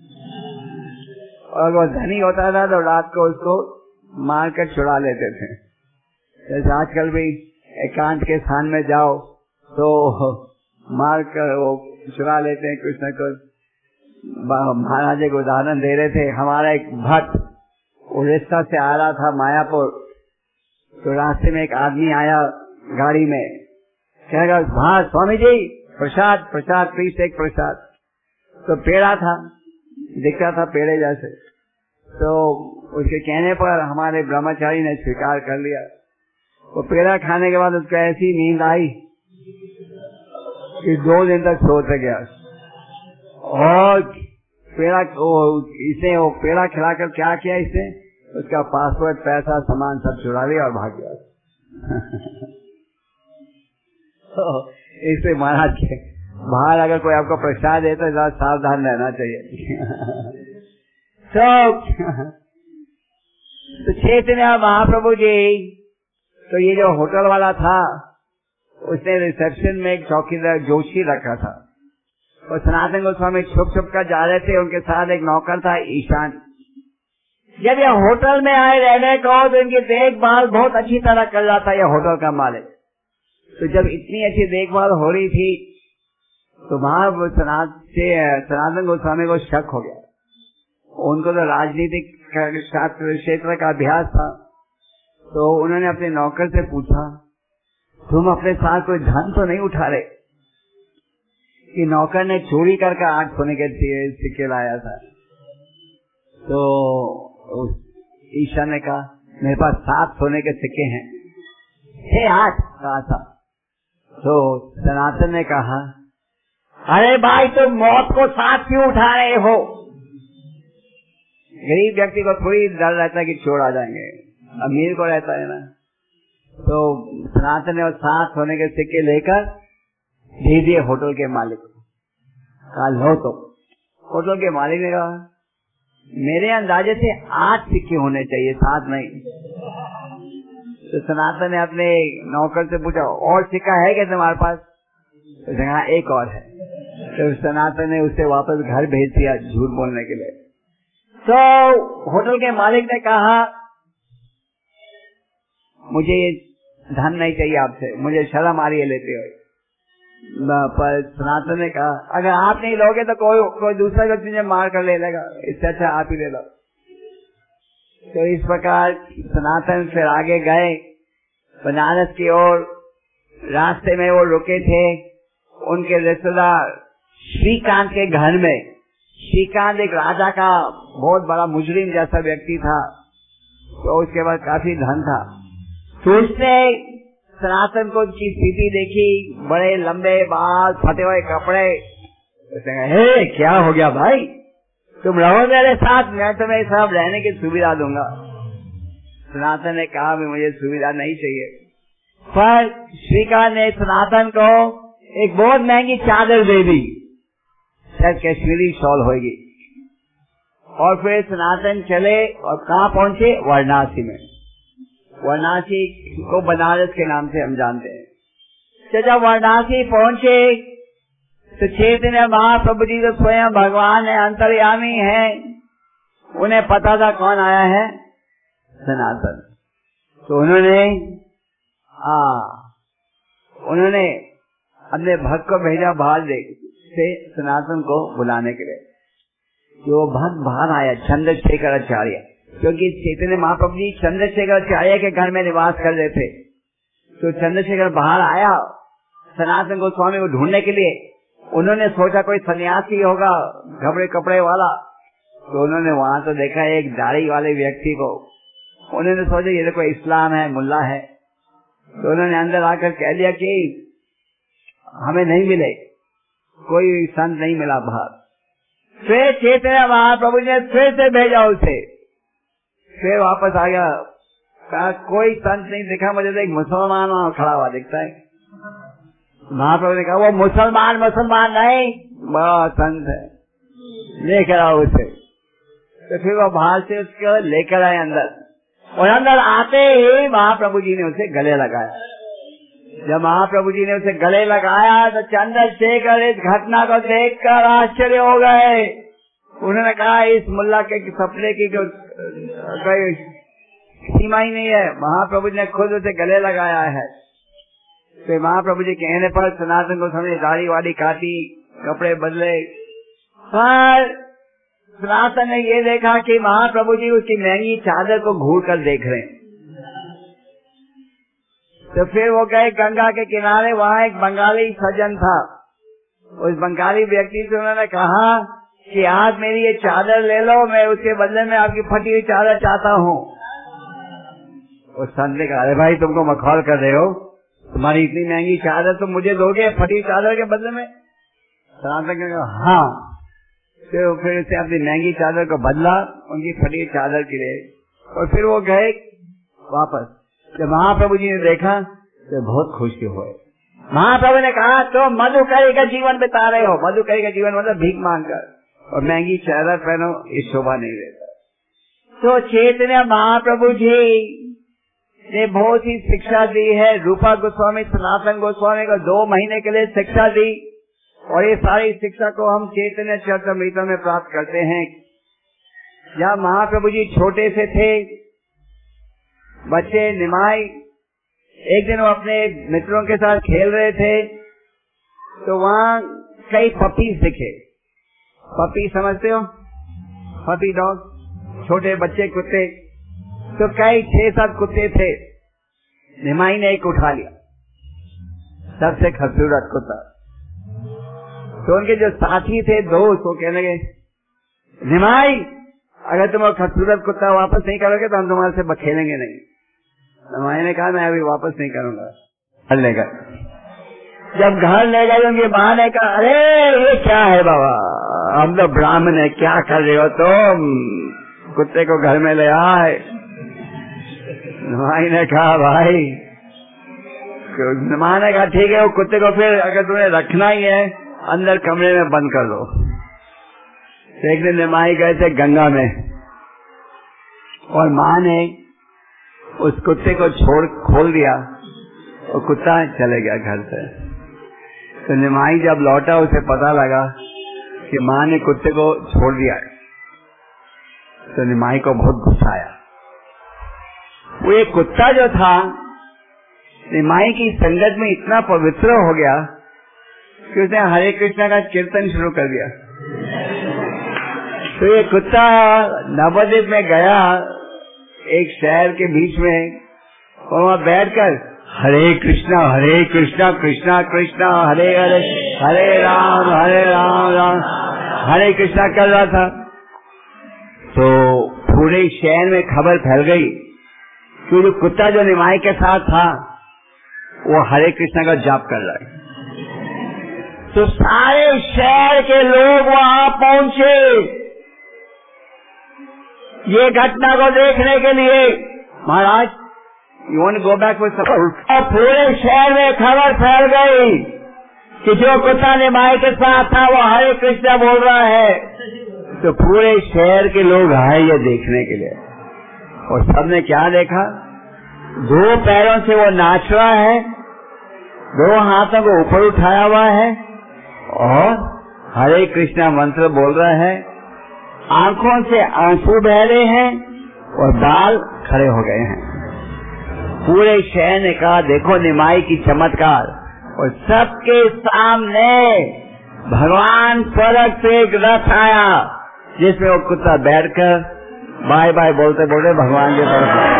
और वो धनी होता था तो रात को उसको मारकर छुड़ा लेते थे। जैसे आजकल भी एकांत के स्थान में जाओ तो मार कर वो छुड़ा लेते हैं कुछ न कुछ। महाराज एक उदाहरण दे रहे थे, हमारा एक भक्त उड़ीसा से आ रहा था मायापुर, तो रास्ते में एक आदमी आया गाड़ी में, कहेगा, हाँ स्वामी जी प्रसाद प्रसाद प्लीज एक प्रसाद। तो पेड़ा था, दिखता था पेड़े जैसे, तो उसके कहने पर हमारे ब्रह्मचारी ने स्वीकार कर लिया। वो पेड़ा खाने के बाद उसको ऐसी नींद आई कि दो दिन तक सोते गया, और पेड़ा इसे वो पेड़ा खिलाकर क्या किया, इसे उसका पासपोर्ट पैसा सामान सब चुरा लिया और भाग गया। तो इससे महाराज के बाहर अगर कोई आपको प्रसाद दे तो ज्यादा सावधान रहना चाहिए। तो तो चैतन्य महाप्रभु जी, तो ये जो होटल वाला था उसने रिसेप्शन में एक चौकीदार जोशी रखा था, और सनातन गोस्वामी छुप छुप कर जा रहे थे, उनके साथ एक नौकर था ईशान। जब ये होटल में आए रहने को तो इनकी देखभाल बहुत अच्छी तरह कर रहा था ये होटल का मालिक। तो जब इतनी अच्छी देखभाल हो रही थी तो वहां सनातन गोस्वामी को शक हो गया। उनको तो राजनीतिक क्षेत्र का अभ्यास था, तो उन्होंने अपने नौकर से पूछा, तुम अपने साथ कोई धन तो नहीं उठा रहे? कि नौकर ने चोरी करके आठ सोने के सिक्के लाया था। तो ईशा ने कहा, मेरे पास सात सोने के सिक्के हैं। हे आठ कहा था। तो सनातन ने कहा, अरे भाई तुम मौत को साथ क्यों उठा रहे हो? गरीब व्यक्ति को थोड़ी डर रहता है कि चोर आ जाएंगे, अमीर को रहता है ना। तो सनातन ने और साथ होने के सिक्के लेकर दे दिए होटल के मालिक को। कहा लो। तो होटल के मालिक ने कहा मेरे अंदाजे से आठ सिक्के होने चाहिए, सात नहीं। तो सनातन ने अपने नौकर से पूछा और सिक्का है क्या तुम्हारे पास? तो कहा एक और है। तो सनातन ने उसे वापस घर भेज दिया झूठ बोलने के लिए। तो होटल के मालिक ने कहा मुझे धन नहीं चाहिए आपसे, मुझे शर्म आ रही है लेते हुए। पर सनातन ने कहा अगर आप नहीं लोगे तो कोई कोई दूसरा व्यक्ति मुझे मार कर ले लेगा, इससे अच्छा आप ही ले लो। तो इस प्रकार सनातन फिर आगे गए बनारस की ओर। रास्ते में वो रुके थे उनके रिश्तेदार श्रीकांत के घर में। श्रीकांत एक राजा का बहुत बड़ा मुजरिम जैसा व्यक्ति था, तो उसके बाद काफी धन था। तो उसने सनातन को की स्थिति देखी, बड़े लंबे बाल, फटे हुए कपड़े। उसने कहा हे क्या हो गया भाई, तुम रहो मेरे साथ, मैं तुम्हें सब रहने की सुविधा दूंगा। सनातन ने कहा भी मुझे सुविधा नहीं चाहिए। पर श्रीकांत ने सनातन को एक बहुत महंगी चादर दे दी, शायद कश्मीरी शॉल होगी। और फिर सनातन चले और कहाँ पहुंचे? वाराणसी में। वाराणसी को बनारस के नाम से हम जानते हैं। तो जब वाराणसी पहुंचे तो चैतन्य महाप्रभु जी जो स्वयं भगवान है, अंतर्यामी है, उन्हें पता था कौन आया है, सनातन। तो उन्होंने आ, उन्होंने अपने भक्त को भेजा बाहर से सनातन को बुलाने के लिए। जो भक्त बाहर आया चंद्रशेखर आचार्य, क्योंकि चैतन्य महाप्रभु जी चंद्रशेखर आचार्य के घर में निवास कर रहे थे। तो चंद्रशेखर बाहर आया सनातन गोस्वामी को ढूंढने के लिए। उन्होंने सोचा कोई सन्यासी होगा घबरे कपड़े वाला, तो उन्होंने वहां तो देखा एक दाढ़ी वाले व्यक्ति को। उन्होंने सोचा ये तो कोई इस्लाम है, मुल्ला है। तो उन्होंने अंदर आकर कह दिया कि हमें नहीं मिले, कोई संत नहीं मिला बाहर। फिर चैतन्य महाप्रभु ने फिर से भेजा उसे, फिर वापस आ गया। कहा कोई संत नहीं दिखा, मुझे तो एक मुसलमान वहां खड़ा हुआ दिखता है। महाप्रभु ने कहा वो मुसलमान मुसलमान नहीं, बड़ा संत है, लेकर आओ उसे। तो फिर वो बाहर से उसको लेकर आए अंदर, और अंदर आते ही महाप्रभु जी ने उसे गले लगाया। जब महाप्रभु जी ने उसे गले लगाया तो चंद्रशेखर इस घटना को देखकर आश्चर्य हो गए। उन्होंने कहा इस मुल्ला के सपने की कोई सीमा ही नहीं है, महाप्रभु जी ने खुद उसे गले लगाया है। तो महाप्रभु जी कहने पर सनातन को समझे दाढ़ी वाड़ी काटी, कपड़े बदले। पर सनातन ने ये देखा कि महाप्रभु जी उसकी महंगी चादर को घूर कर देख रहे हैं। तो फिर वो गए गंगा के किनारे, वहाँ एक बंगाली सज्जन था। उस बंगाली व्यक्ति से उन्होंने कहा कि आज मेरी ये चादर ले लो, मैं उसके बदले में आपकी फटी हुई चादर चाहता हूँ। उस संत ने कहा अरे भाई तुमको मखौल कर रहे हो, तुम्हारी इतनी महंगी चादर तुम मुझे दोगे फटी चादर के बदले में? सनातन ने कहा हाँ। तो फिर उसने अपनी महंगी चादर को बदला उनकी फटी चादर के लिए, और फिर वो गए वापस। जब महाप्रभु जी ने देखा तो बहुत खुशी हुए। महाप्रभु ने कहा तो मधुकरी का जीवन बिता रहे हो, मधुकरी का जीवन मतलब भीख मांगकर, और महंगी चादर पहनो, ये शोभा नहीं देता। तो चैतन्य महाप्रभु जी ने बहुत ही शिक्षा दी है। रूपा गोस्वामी सनातन गोस्वामी को दो महीने के लिए शिक्षा दी, और ये सारी शिक्षा को हम चैतन्य चरितमृत में प्राप्त करते हैं। जब महाप्रभु जी छोटे से थे, बच्चे निमाई, एक दिन वो अपने मित्रों के साथ खेल रहे थे, तो वहाँ कई पपीज दिखे। पपी समझते हो? पपी डॉग, छोटे बच्चे कुत्ते। तो कई छह सात कुत्ते थे। निमाई ने एक उठा लिया, सबसे खूबसूरत कुत्ता। तो उनके जो साथी थे दोस्त, वो कहने लगे निमाई अगर तुम खूबसूरत कुत्ता वापस नहीं करोगे तो हम तुम्हारे से खेलेंगे नहीं। निमाई ने कहा मैं अभी वापस नहीं करूंगा, घर ले गए। जब घर ले गए उनकी माँ ने कहा अरे ये क्या है बाबा, हम तो ब्राह्मण है, क्या कर रहे हो तुम, कुत्ते को घर में ले आए। निमाई ने कहा भाई, निमाई ने कहा ठीक है, वो कुत्ते को फिर अगर तुम्हें रखना ही है अंदर कमरे में बंद कर दो। तो एक दिन निमाई गए थे गंगा में और माँ ने उस कुत्ते को छोड़ खोल दिया और कुत्ता चले गया घर से। तो निमाई जब लौटा उसे पता लगा कि माँ ने कुत्ते को छोड़ दिया, तो निमाई को बहुत गुस्सा आया। वो एक कुत्ता जो था निमाई की संगत में इतना पवित्र हो गया कि उसने हरे कृष्णा का कीर्तन शुरू कर दिया। तो ये कुत्ता नवद्वीप में गया एक शहर के बीच में और वहाँ बैठकर हरे कृष्णा हरे कृष्णा कृष्णा कृष्णा हरे हरे हरे राम हरे राम राम हरे कृष्णा कर रहा था। तो पूरे शहर में खबर फैल गई कि जो कुत्ता जो निमाई के साथ था वो हरे कृष्णा का जाप कर रहा है। तो सारे शहर के लोग वहां पहुंचे ये घटना को देखने के लिए। Maharaj, you want to go back with support. और पूरे शहर में खबर फैल गई कि जो कुत्ता निमाई के साथ था वो हरे कृष्णा बोल रहा है। तो पूरे शहर के लोग आए ये देखने के लिए और सबने क्या देखा, दो पैरों से वो नाच रहा है, दो हाथों को ऊपर उठाया हुआ है और हरे कृष्णा मंत्र बोल रहा है। आंखों से आंसू बह रहे हैं और बाल खड़े हो गए हैं। पूरे शहर ने कहा देखो निमाई की चमत्कार। और सबके सामने भगवान स्वर्ग से एक रथ आया जिसमें वो कुत्ता बैठकर बाय बाय बोलते बोलते भगवान की तरफ।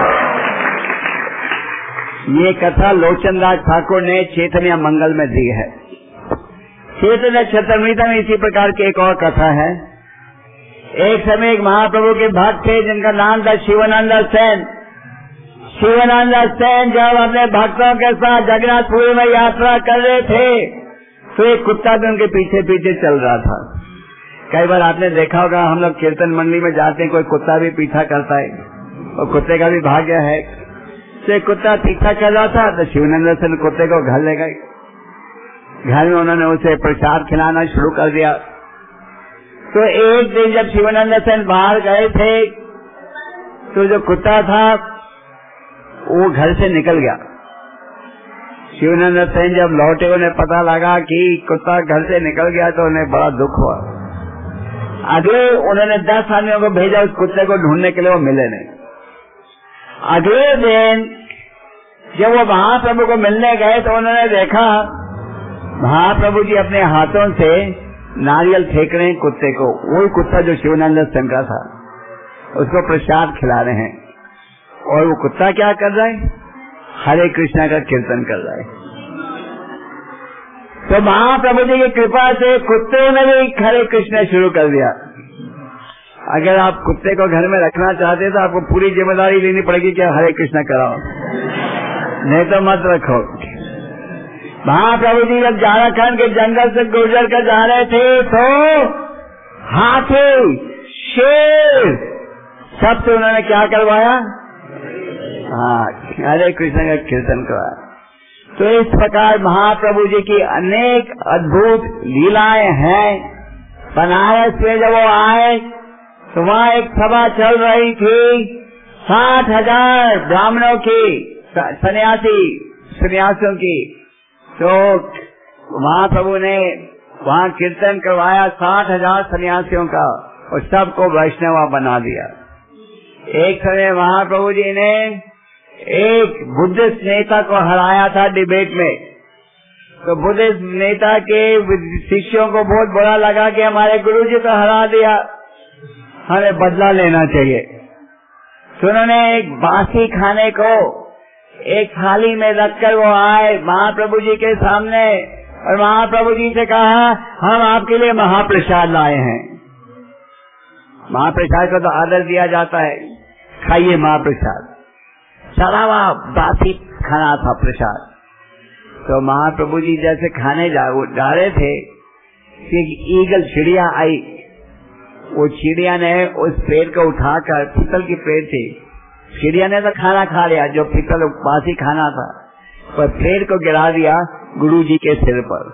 ये कथा लोचन दास ठाकुर ने चैतन्य मंगल में दी है। चैतन्य चरितामृत में इसी प्रकार की एक और कथा है। एक समय एक महाप्रभु के भक्त थे जिनका नाम था शिवानंद सेन। शिवानंद सेन जब अपने भक्तों के साथ जगन्नाथपुरी में यात्रा कर रहे थे तो एक कुत्ता भी उनके पीछे पीछे चल रहा था। कई बार आपने देखा होगा हम लोग कीर्तन मंडली में जाते हैं, कोई कुत्ता भी पीछा करता है और कुत्ते का भी भाग्य है। तो एक कुत्ता पीछा कर रहा था तो शिवानंद सेन कुत्ते को घर ले गए। घर में उन्होंने उसे प्रसाद खिलाना शुरू कर दिया। तो एक दिन जब शिवानंद सेन बाहर गए थे तो जो कुत्ता था वो घर से निकल गया। शिवानंद सेन जब लौटे उन्हें पता लगा कि कुत्ता घर से निकल गया तो उन्हें बड़ा दुख हुआ। अगले उन्होंने दस आदमियों को भेजा उस कुत्ते को ढूंढने के लिए, वो मिले नहीं। अगले दिन जब वो महाप्रभु को मिलने गए तो उन्होंने देखा महाप्रभु जी अपने हाथों से नारियल फेंक रहे हैं कुत्ते को। वही कुत्ता जो शिवानंद सेन का था उसको प्रसाद खिला रहे हैं और वो कुत्ता क्या कर रहा है, हरे कृष्णा का कीर्तन कर रहा है। तो महाप्रभु जी की कृपा से कुत्ते ने भी हरे कृष्णा शुरू कर दिया। अगर आप कुत्ते को घर में रखना चाहते तो आपको पूरी जिम्मेदारी लेनी पड़ेगी कि हरे कृष्णा कराओ, नहीं तो मत रखो। महाप्रभु जी जब झारखंड के जंगल से गुजर कर जा रहे थे तो हाथी, शेर सबसे उन्होंने क्या करवाया, हाँ हरे कृष्ण का कीर्तन करवाया। तो इस प्रकार महाप्रभु जी की अनेक अद्भुत लीलाएं हैं। बनारस में जब वो आए तो वहाँ एक सभा चल रही थी, साठ हजार ब्राह्मणों की, सन्यासी सन्यासियों की। तो महाप्रभु ने वहाँ कीर्तन करवाया साठ हजार सन्यासियों का और सबको वैष्णव बना दिया। एक समय महाप्रभु जी ने एक बुद्धिस्ट नेता को हराया था डिबेट में। तो बुद्धिस्ट नेता के शिष्यों को बहुत बुरा लगा कि हमारे गुरु जी को हरा दिया, हमें बदला लेना चाहिए। तो उन्होंने एक बासी खाने को एक थाली में रखकर वो आए महाप्रभु जी के सामने और महाप्रभु जी से कहा हम आपके लिए महाप्रसाद लाए हैं। महाप्रसाद को तो आदर दिया जाता है, खाइए महाप्रसाद। चला हुआ बासी खाना था प्रसाद। तो महाप्रभु जी जैसे खाने जा, जा रहे थे कि ईगल चिड़िया आई। वो चिड़िया ने उस पेड़ को उठाकर, पीतल की पेड़ थी, चिड़िया ने तो खाना खा लिया, जो पितल बासी खाना था, पर प्लेट को गिरा दिया गुरु जी के सिर पर।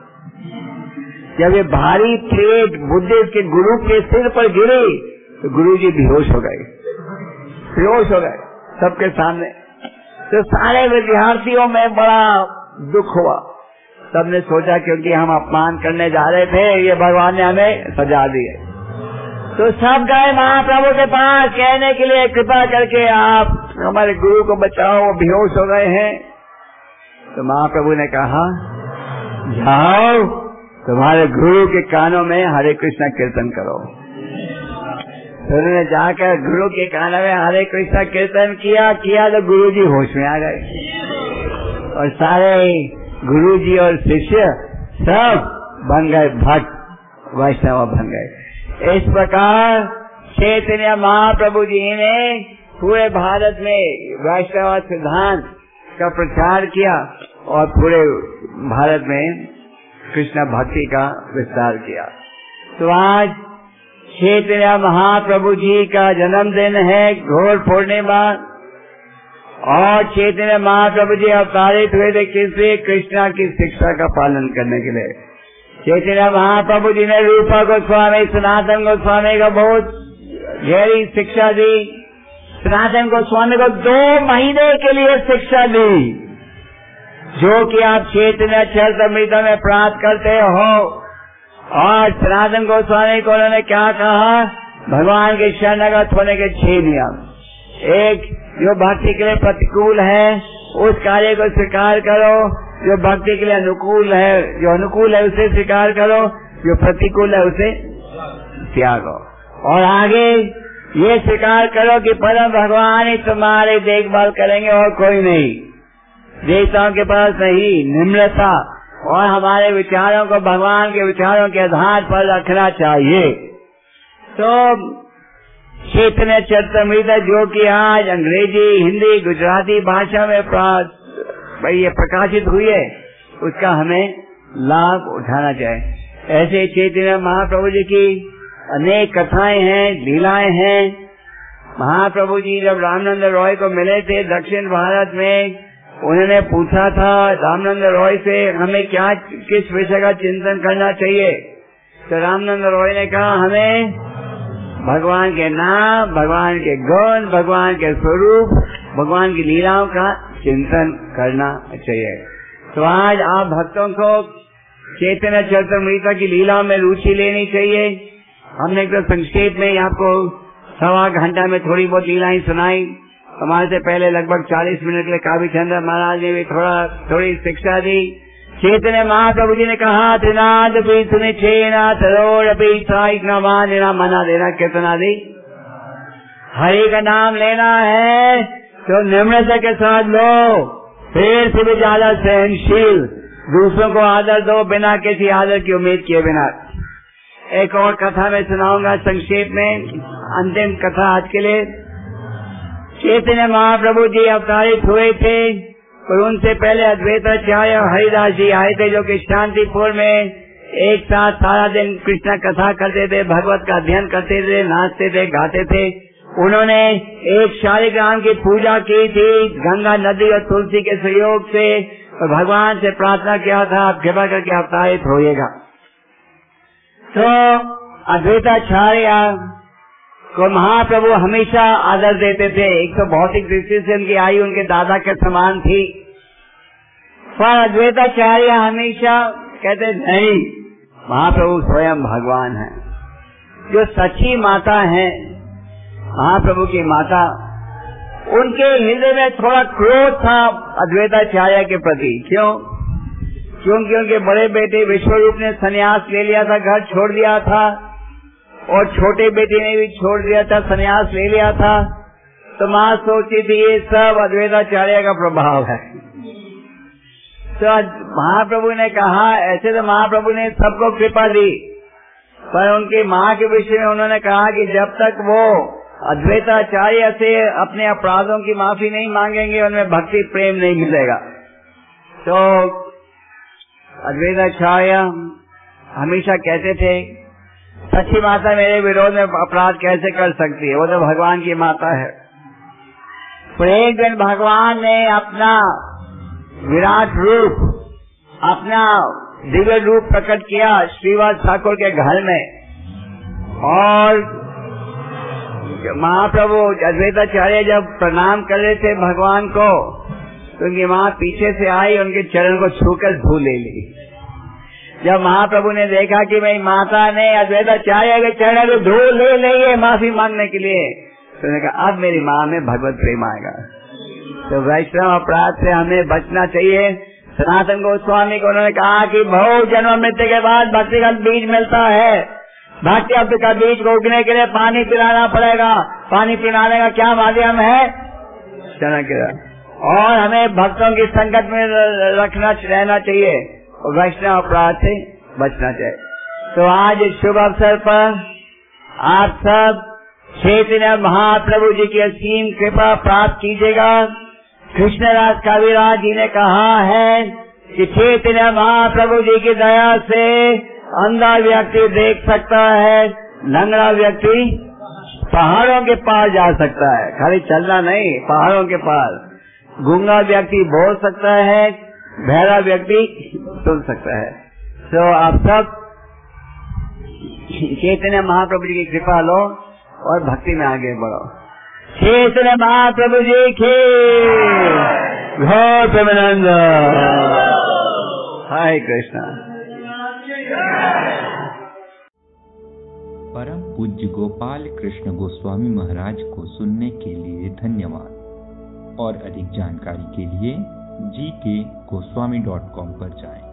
जब ये भारी प्लेट बुद्धे के गुरु के सिर पर गिरी तो गुरु जी बेहोश हो गए, बेहोश हो गए सबके सामने। तो सारे विद्यार्थियों में बड़ा दुख हुआ। सबने सोचा क्योंकि हम अपमान करने जा रहे थे, ये भगवान ने हमें सजा दी है। तो सब गए महाप्रभु के पास कहने के लिए, कृपा करके आप हमारे गुरु को बचाओ, वो बेहोश हो गए हैं। तो महाप्रभु ने कहा, जाओ तुम्हारे गुरु के कानों में हरे कृष्णा कीर्तन करो। तो उन्होंने जाकर गुरु के कानों में हरे कृष्णा कीर्तन किया किया तो गुरु जी होश में आ गए और सारे गुरु जी और शिष्य सब बन गए भक्त, वैष्णव बन गए। इस प्रकार चैतन्य महाप्रभु जी ने पूरे भारत में वैष्णव सिद्धांत का प्रचार किया और पूरे भारत में कृष्ण भक्ति का विस्तार किया। तो आज चैतन्य महाप्रभु जी का जन्मदिन है, घोर पूर्णिमा, और चैतन्य महाप्रभु जी अवतारित हुए थे किससे? कृष्णा की शिक्षा का पालन करने के लिए। चैतन्य महाप्रभु जी ने रूपा गोस्वामी, सनातन गोस्वामी को बहुत गहरी शिक्षा दी। सनातन गोस्वामी को दो महीने के लिए शिक्षा दी, जो कि आप चैतन्य चरितामृत में प्राप्त करते हो। और सनातन गोस्वामी को उन्होंने क्या कहा? भगवान के शरणागत होने के छह नियम। एक, जो भक्ति के लिए प्रतिकूल है उस कार्य को स्वीकार करो, जो भक्ति के लिए अनुकूल है, जो अनुकूल है उसे स्वीकार करो, जो प्रतिकूल है उसे त्यागो। और आगे ये स्वीकार करो कि परम भगवान ही तुम्हारी देखभाल करेंगे और कोई नहीं। देवताओं के पास नहीं, निम्रता और हमारे विचारों को भगवान के विचारों के आधार पर रखना चाहिए। तो चैतन्य चरितामृत जो कि आज अंग्रेजी, हिंदी, गुजराती भाषा में भाई ये प्रकाशित हुई है, उसका हमें लाभ उठाना चाहिए। ऐसे चैतन्य महाप्रभु जी की अनेक कथाएं हैं, लीलाएं हैं। महाप्रभु जी जब रामानंद रॉय को मिले थे दक्षिण भारत में, उन्होंने पूछा था रामानंद रॉय से हमें क्या, किस विषय का चिंतन करना चाहिए? तो रामानंद रॉय ने कहा हमें भगवान के नाम, भगवान के गुण, भगवान के स्वरूप, भगवान की लीलाओं का चिंतन करना चाहिए। तो आज आप भक्तों को चैतन्य चरितामृत की लीलाओं में रुचि लेनी चाहिए। हमने तो संक्षेप में आपको सवा घंटा में थोड़ी बहुत लीलाएं सुनाई। हमारे से पहले लगभग चालीस मिनट के लिए कावी चंद्र महाराज ने भी थोड़ा थोड़ी शिक्षा दी। चैतन्य महाप्रभु जी ने कहा, त्रिनाद भी सुने छेना तरोड़ भी साइना मानना मना देना कितना दी। हरि का नाम लेना है तो निम्रता के साथ लो, फिर से भी ज्यादा सहनशील, दूसरों को आदर दो बिना किसी आदर की उम्मीद किए बिना। एक और कथा मैं सुनाऊंगा संक्षेप में, अंतिम कथा आज के लिए। चैतन्य महाप्रभु जी अवतारित हुए थे और उनसे पहले अद्वैताचार्य हरिदास जी आए थे, जो कि शांतिपुर में एक साथ सारा दिन कृष्ण कथा करते थे, भगवत का अध्ययन करते थे, नाचते थे, गाते थे। उन्होंने एक शालिग्राम की पूजा की थी गंगा नदी और तुलसी के सहयोग से, और भगवान से प्रार्थना किया था आप कृपा करके अवतारित होइएगा। तो अद्वैताचार्य को महाप्रभु हमेशा आदर देते थे। एक तो भौतिक दृष्टि से उनकी आयु उनके दादा के समान थी, पर अद्वैताचार्य हमेशा कहते नहीं, महाप्रभु स्वयं भगवान है। जो सच्ची माता है महाप्रभु की माता, उनके हृदय में थोड़ा क्रोध था अद्वैताचार्य के प्रति। क्यों? क्योंकि उनके बड़े बेटे विश्वरूप ने संन्यास ले लिया था, घर छोड़ दिया था, और छोटे बेटे ने भी छोड़ दिया था, संन्यास ले लिया था। तो माँ सोचती थी ये सब अद्वैताचार्य का प्रभाव है। तो महाप्रभु ने कहा, ऐसे तो महाप्रभु ने सबको कृपा दी, पर उनकी माँ के विषय में उन्होंने कहा कि जब तक वो अद्वैताचार्य से अपने अपराधों की माफी नहीं मांगेंगे, उनमें भक्ति प्रेम नहीं मिलेगा। तो अद्वैताचार्य हमेशा कहते थे, सच्ची माता मेरे विरोध में अपराध कैसे कर सकती है, वो तो भगवान की माता है। पर एक दिन भगवान ने अपना विराट रूप, अपना दिव्य रूप प्रकट किया श्रीवास ठाकुर के घर में, और महाप्रभु अद्वैताचार्य जब प्रणाम कर रहे थे भगवान को, तो उनकी माँ पीछे से आई, उनके चरण को छूकर धूल ले ली। जब महाप्रभु ने देखा कि मेरी माता ने अद्वैताचार्य के चरण को धूल ले ली है माफी मांगने के लिए, तो उन्होंने कहा अब मेरी माँ में भगवत प्रेम आएगा। तो वैष्णव अपराध से हमें बचना चाहिए। सनातन गोस्वामी को उन्होंने कहा कि बहु जन्म मृत्यु के बाद भक्ति का बीज मिलता है, भक्ति अब का बीज को उगने के लिए पानी पिलाना पड़ेगा। पानी पिलाने का क्या माध्यम है? चरण। और हमें भक्तों की संगत में रखना रहना चाहिए और वैष्णव अपराध से बचना चाहिए। तो आज इस शुभ अवसर पर आप सब चैतन्य महाप्रभु जी की असीम कृपा प्राप्त कीजिएगा। कृष्णदास कविराज जी ने कहा है कि चैतन्य महाप्रभु जी की दया से अंधा व्यक्ति देख सकता है, लंगड़ा व्यक्ति पहाड़ों के पार जा सकता है, खाली चलना नहीं, पहाड़ों के पार। गूंगा व्यक्ति बोल सकता है, बहरा व्यक्ति सुन सकता है। तो आप सब चैतन्य महाप्रभु जी की कृपा लो और भक्ति में आगे बढ़ो। चैतन्य महाप्रभु जी की घोर प्रेमानंद। हरे कृष्णा। परम पूज्य गोपाल कृष्ण गोस्वामी महाराज को सुनने के लिए धन्यवाद। और अधिक जानकारी के लिए जी के गोस्वामी डॉट कॉम पर जाएं।